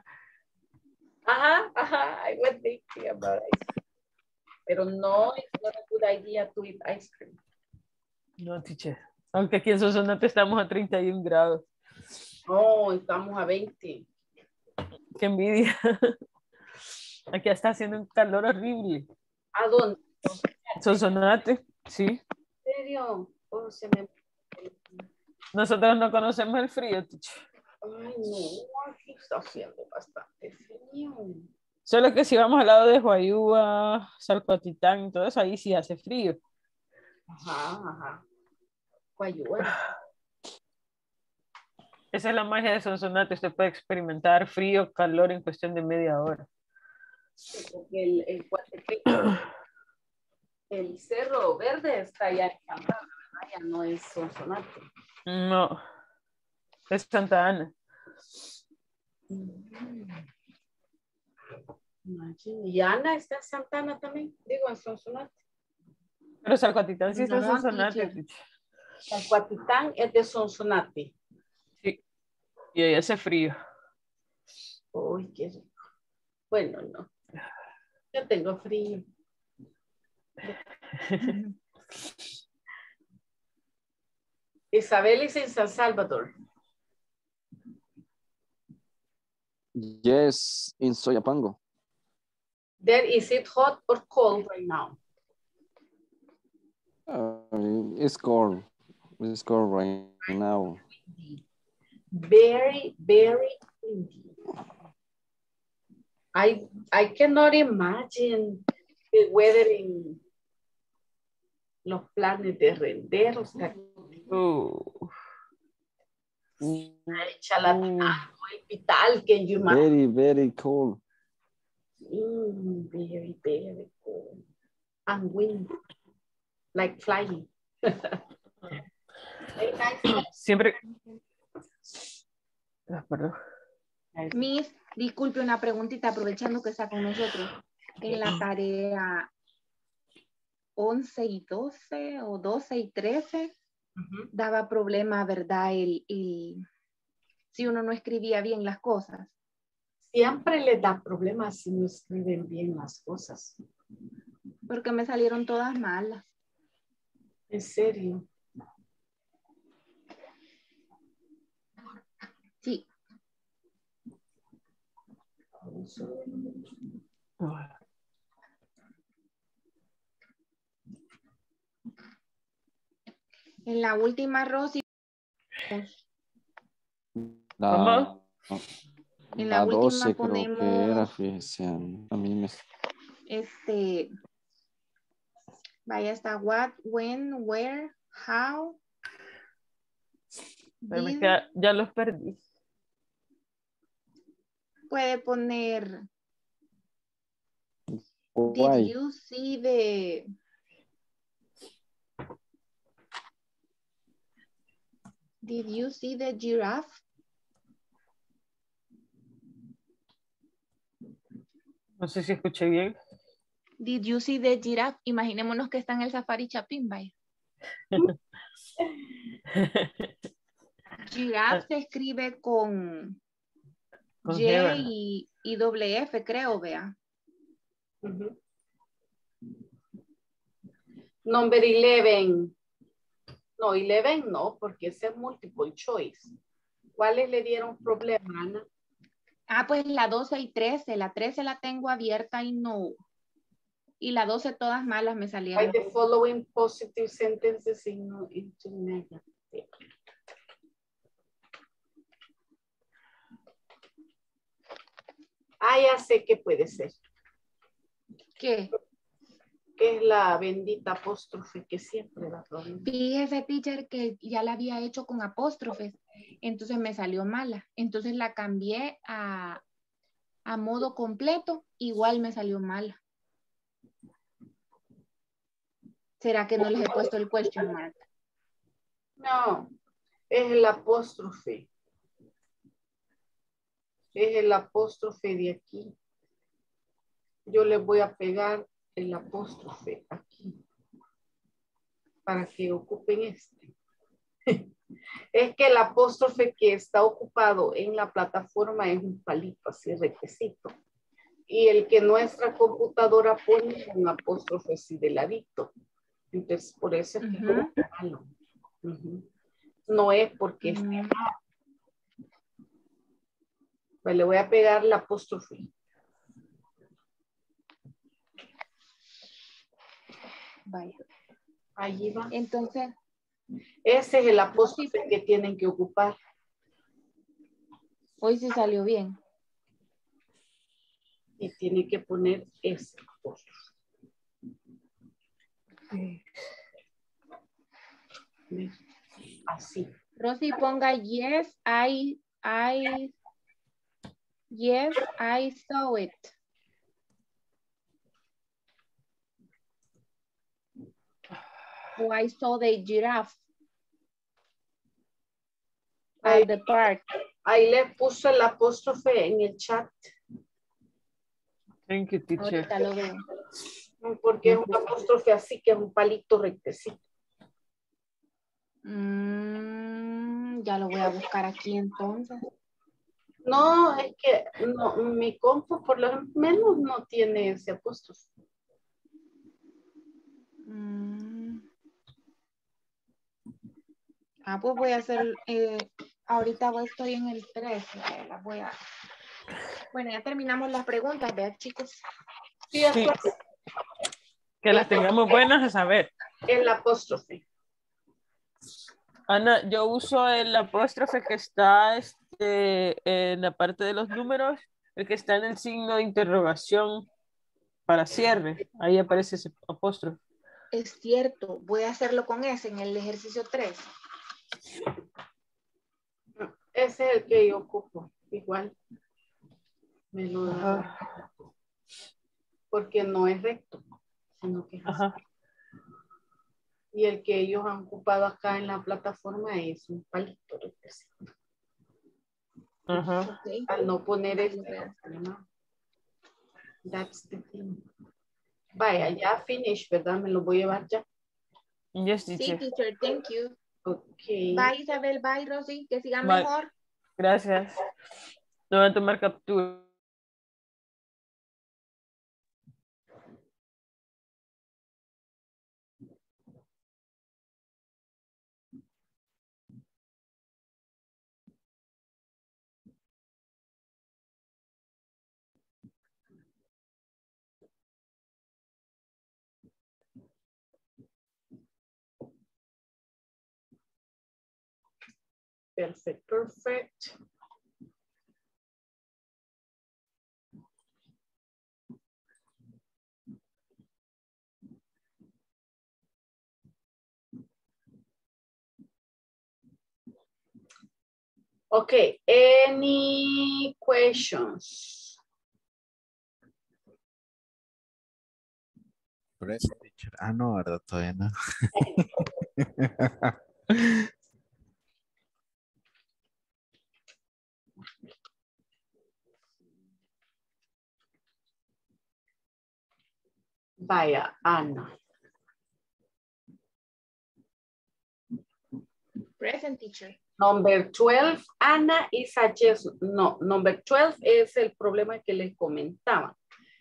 Ajá, I was thinking about ice cream. Pero no, it's not a good idea to eat ice cream. No, teacher. Aunque aquí en Sonsonate estamos a 31 grados. No, estamos a 20. Qué envidia. Aquí está haciendo un calor horrible. ¿A dónde? Sonsonate, sí. ¿En serio? Oh, se me... Nosotros no conocemos el frío, teacher. Ay, no, aquí está haciendo bastante frío. Solo que si vamos al lado de Huayúa, Salcuatitán y todo eso, ahí sí hace frío. Ajá. Guayúa. Esa es la magia de Sonsonate. Usted puede experimentar frío, calor en cuestión de media hora. Porque el Cerro Verde está allá en Santa Ana, ¿verdad? Ya no es Sonsonate. No, es Santa Ana. Y Ana está en Santa Ana también, digo, en Sonsonate. Pero Salcuatitán sí está en No, Sonsonate. teacher. Salcuatitán es de Sonsonate. Sí, y ahí hace frío. Uy, qué rico. Bueno, no. Yo tengo frío. Isabel is in San Salvador. Yes, in Soyapango. There, is it hot or cold right now? It's cold. It's cold right now. Very, very windy. I cannot imagine the weather in los planes de renderos. Hospital, can you imagine? Very, very cold. Very, very cold. And wind, like flying. Siempre. Perdón. Miss, disculpe una preguntita aprovechando que está con nosotros. En la tarea 11 y 12 o 12 y 13 daba problema, ¿verdad? Si uno no escribía bien las cosas. Siempre le da problemas si no escriben bien las cosas. Porque me salieron todas malas. ¿En serio? Sí. En la última, Rosy. En la última 12 ponemos, creo que era, fíjese, a mí me... vaya hasta what, when, where, how. Did, ya los perdí. Puede poner Why? Did you see the giraffe? No sé si escuché bien. Did you see the giraffe? Imaginémonos que está en el Safari Chapín, vaya. Giraffe se escribe con Con Y G, ¿verdad? y doble F, creo, vea. Number 11. No, 11 no, porque ese es multiple choice. ¿Cuáles le dieron problema, Ana? Ah, pues la 12 y 13. La 13 la tengo abierta y no. Y la 12 todas malas me By salieron. the following positive sentences into negative. Ah, ya sé qué puede ser. ¿Qué? Que es la bendita apóstrofe que siempre da problema. Fíjese, teacher, que ya la había hecho con apóstrofes. Entonces me salió mala. Entonces la cambié a modo completo. Igual me salió mala. ¿Será que no les he puesto el question mark? No, es el apóstrofe. Es el apóstrofe de aquí. Yo le voy a pegar el apóstrofe aquí. Para que ocupen este. Es que el apóstrofe que está ocupado en la plataforma es un palito así requisito. Y el que nuestra computadora pone es un apóstrofe así de ladito. Entonces, por eso es que es malo. No es porque es... Pues le voy a pegar la apóstrofe. Vaya. Allí va. Entonces. Ese es el apóstrofe que tienen que ocupar. Hoy sí salió bien. Y tiene que poner ese apóstrofe. Así. Rosy, ponga yes, yes, I saw it. O I saw the giraffe at the park. Ahí le puso el apóstrofe en el chat. Thank you, teacher. Ahorita lo veo. Porque es un apóstrofe así que es un palito rectecito. Ya lo voy a buscar aquí entonces. No, es que no, mi compu por lo menos no tiene ese apóstrofe. Pues voy a hacer, ahorita estoy en el 13, las voy a... Bueno, ya terminamos las preguntas, vean chicos. Sí, eso es. Que las tengamos buenas a saber. El apóstrofe. Ana, yo uso el apóstrofe que está en la parte de los números, el que está en el signo de interrogación para cierre. Ahí aparece ese apóstrofe. Es cierto, voy a hacerlo con ese en el ejercicio 3. Ese es el que yo ocupo, igual. Me lo da. Porque no es recto, sino que es así. Y el que ellos han ocupado acá en la plataforma es un palito rectecito. Okay. Al no poner that's the thing. Vaya, ya finish, ¿verdad? Me lo voy a llevar ya. Yes, Sí, teacher. teacher, thank you. Okay. Bye, Isabel, bye, Rosy, que sigan Bye. mejor. Gracias. Lo voy a tomar captura. Perfect, perfect. Okay, any questions? Present teacher. Ah, no, ¿verdad? Todavía no. Vaya, Ana. Present, teacher. Number 12, Ana is a yes. No, number 12 es el problema que les comentaba.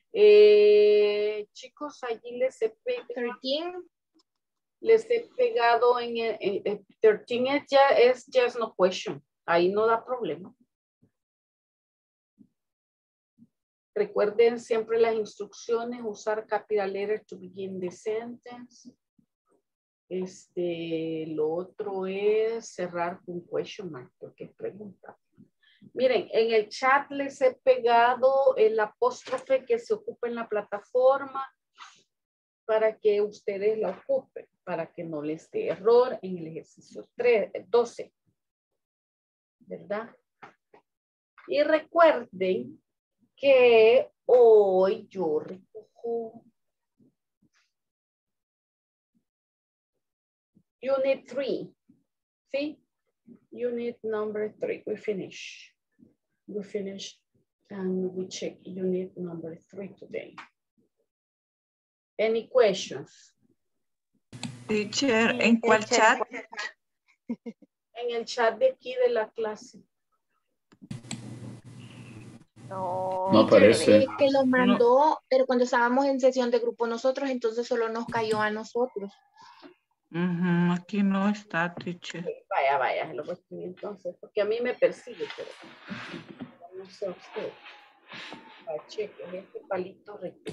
Chicos, allí les he pegado. 13. Les he pegado en el 13 es just no question. Ahí no da problema. Recuerden siempre las instrucciones, usar capital letter to begin the sentence. Lo otro es cerrar con question mark, porque es pregunta. Miren, en el chat les he pegado el apóstrofe que se ocupa en la plataforma para que ustedes la ocupen, para que no les dé error en el ejercicio 12. ¿Verdad? Y recuerden que hoy yo recojo Unit 3. ¿Sí? Unit number 3. We finish. We finish and we check unit number 3 today. Any questions? Teacher, ¿en cuál chat? En el chat de aquí de la clase. No aparece. Que lo mandó, pero cuando estábamos en sesión de grupo nosotros, entonces solo nos cayó a nosotros. Aquí no está, teacher. Vaya, lo voy a escribir entonces, porque a mí me persigue, pero no sé usted. Cheque, este palito recto.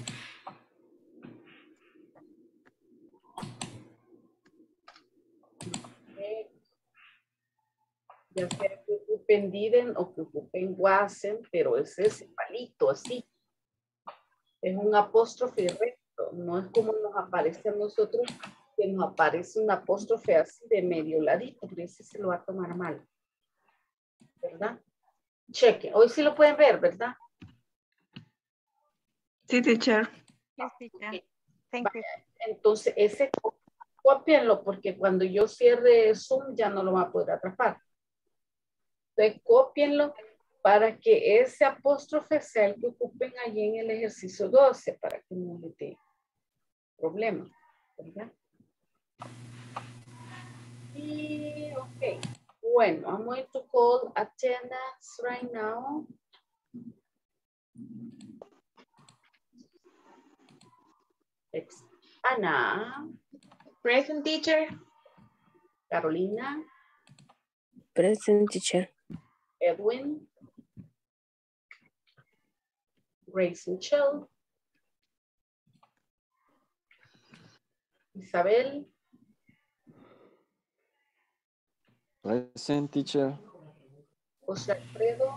Ya sea que ocupen didn't o que ocupen wasn't, pero es ese palito así. Es un apóstrofe recto, no es como nos aparece a nosotros, que nos aparece un apóstrofe así de medio ladito, pero ese se lo va a tomar mal. ¿Verdad? Cheque, hoy sí lo pueden ver, ¿verdad? Sí, teacher. Yes, teacher. Thank you. Entonces, ese cópienlo, porque cuando yo cierre Zoom ya no lo va a poder atrapar. Entonces, cópienlo para que ese apóstrofe sea el que ocupen allí en el ejercicio 12, para que no le dé problema, ¿verdad? Y, ok. Bueno, I'm going to call attendance right now. Ana. Present, teacher. Carolina. Present, teacher. Edwin. Grace Michelle. Isabel. Present, teacher. José Alfredo.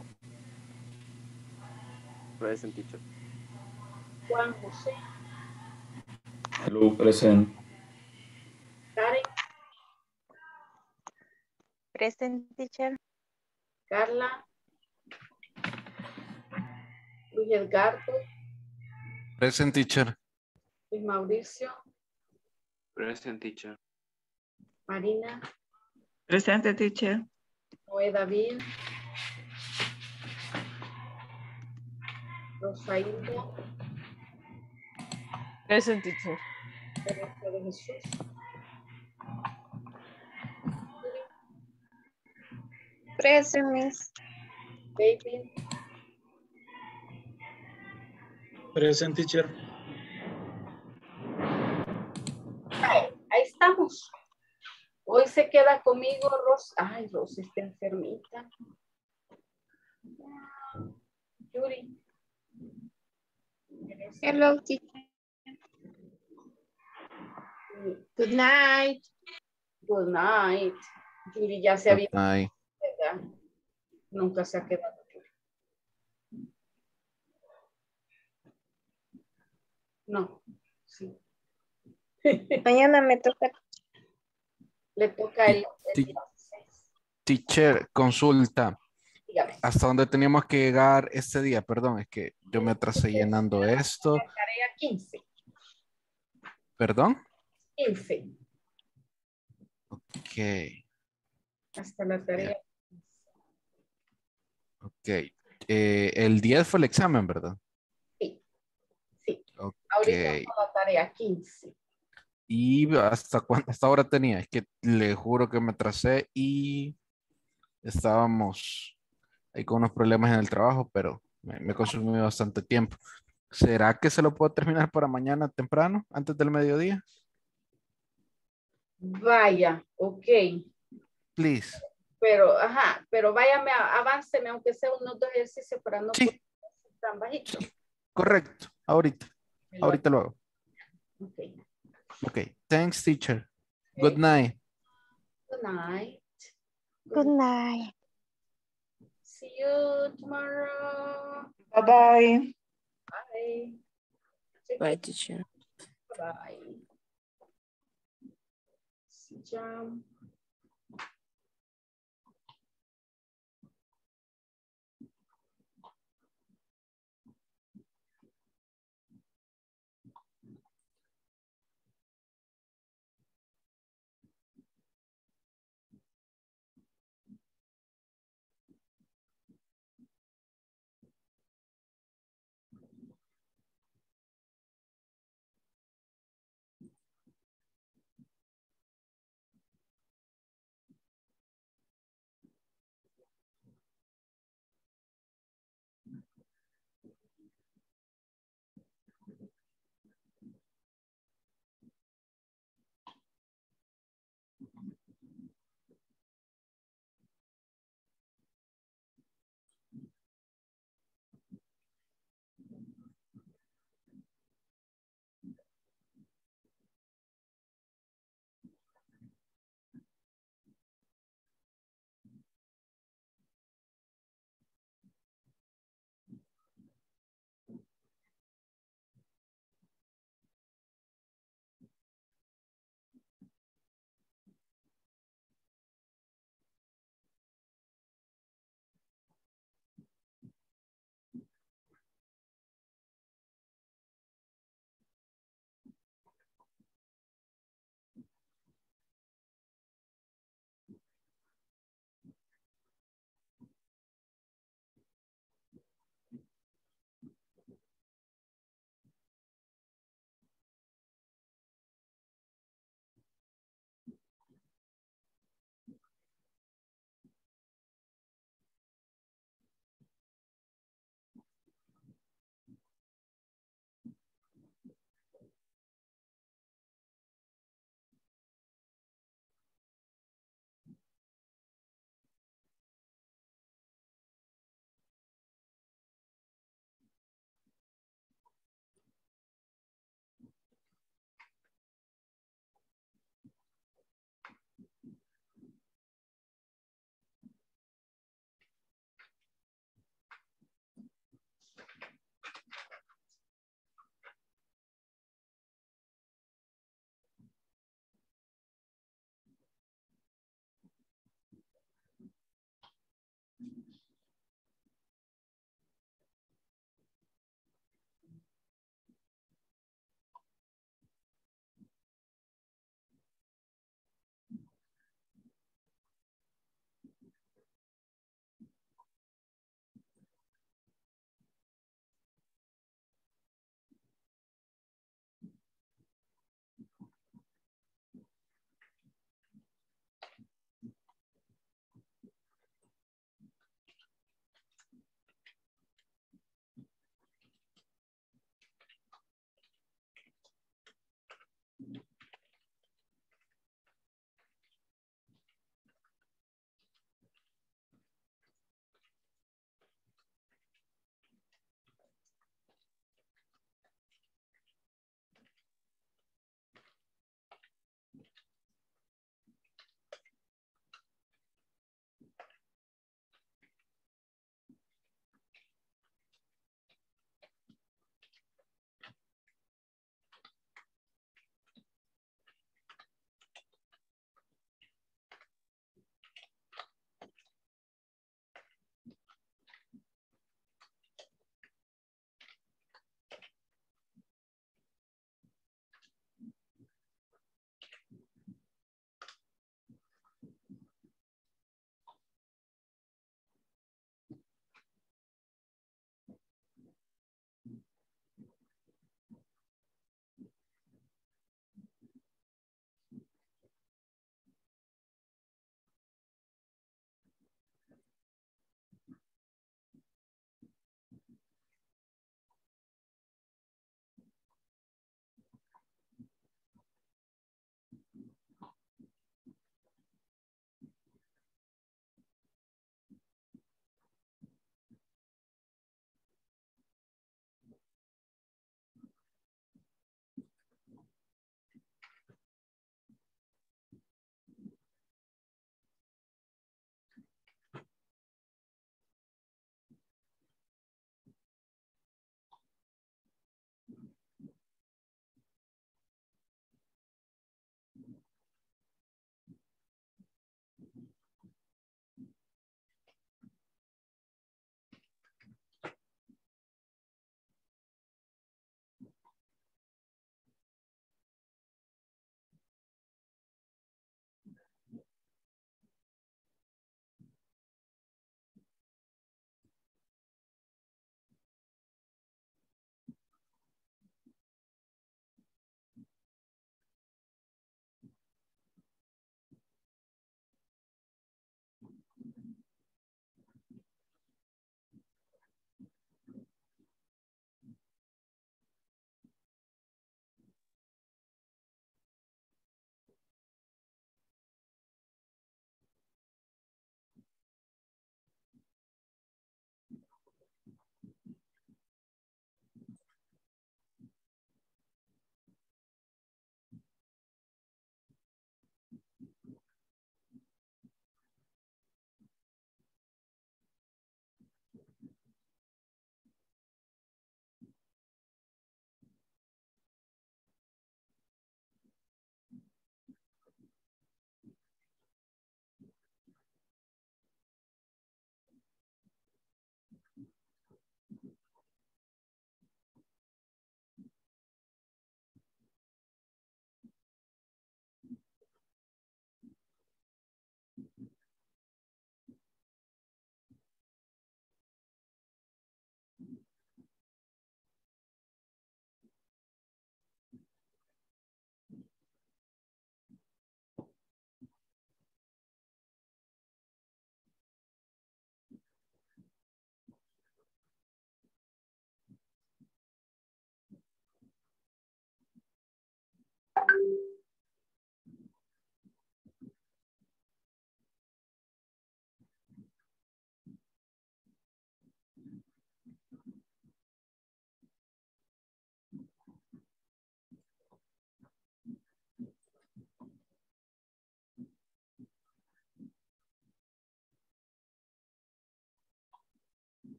Present, teacher. Juan José. Hello, present. Karen. Present, teacher. Carla. Luis Edgardo. Present, teacher. Luis Mauricio. Present, teacher. Marina. Presente, teacher. Noé David. Rosailda. Present, teacher. Teresa de Jesús. Present, Miss. David. Present, teacher. Ahí estamos. Hoy se queda conmigo Ros. Ay, Ros está enfermita. Yuri. Hello, teacher. Good night. Good night. Yuri ya se había Ay, quedado. Nunca se ha quedado. No. Sí. Mañana me toca. Le toca el teacher, consulta. dígame. ¿Hasta dónde teníamos que llegar este día? Perdón, es que yo me atrasé llenando esto. Tarea 15. ¿Perdón? 15. Ok. Hasta la tarea. Ok. El 10 fue el examen, ¿verdad? Sí. Sí. Ok. Ahorita por la tarea 15. ¿Y hasta hora tenía? Es que le juro que me atrasé y estábamos ahí con unos problemas en el trabajo, pero me consumió bastante tiempo. ¿Será que se lo puedo terminar para mañana temprano, antes del mediodía? Vaya, ok. Please. Pero, ajá, pero váyame, avánceme, aunque sea unos 2 ejercicios para no poner tan bajito. Correcto, ahorita lo hago. Ok. Ok, thanks teacher. Good night. Good night. Good night. See you tomorrow. Bye-bye. Bye. Bye, teacher. Bye. See you.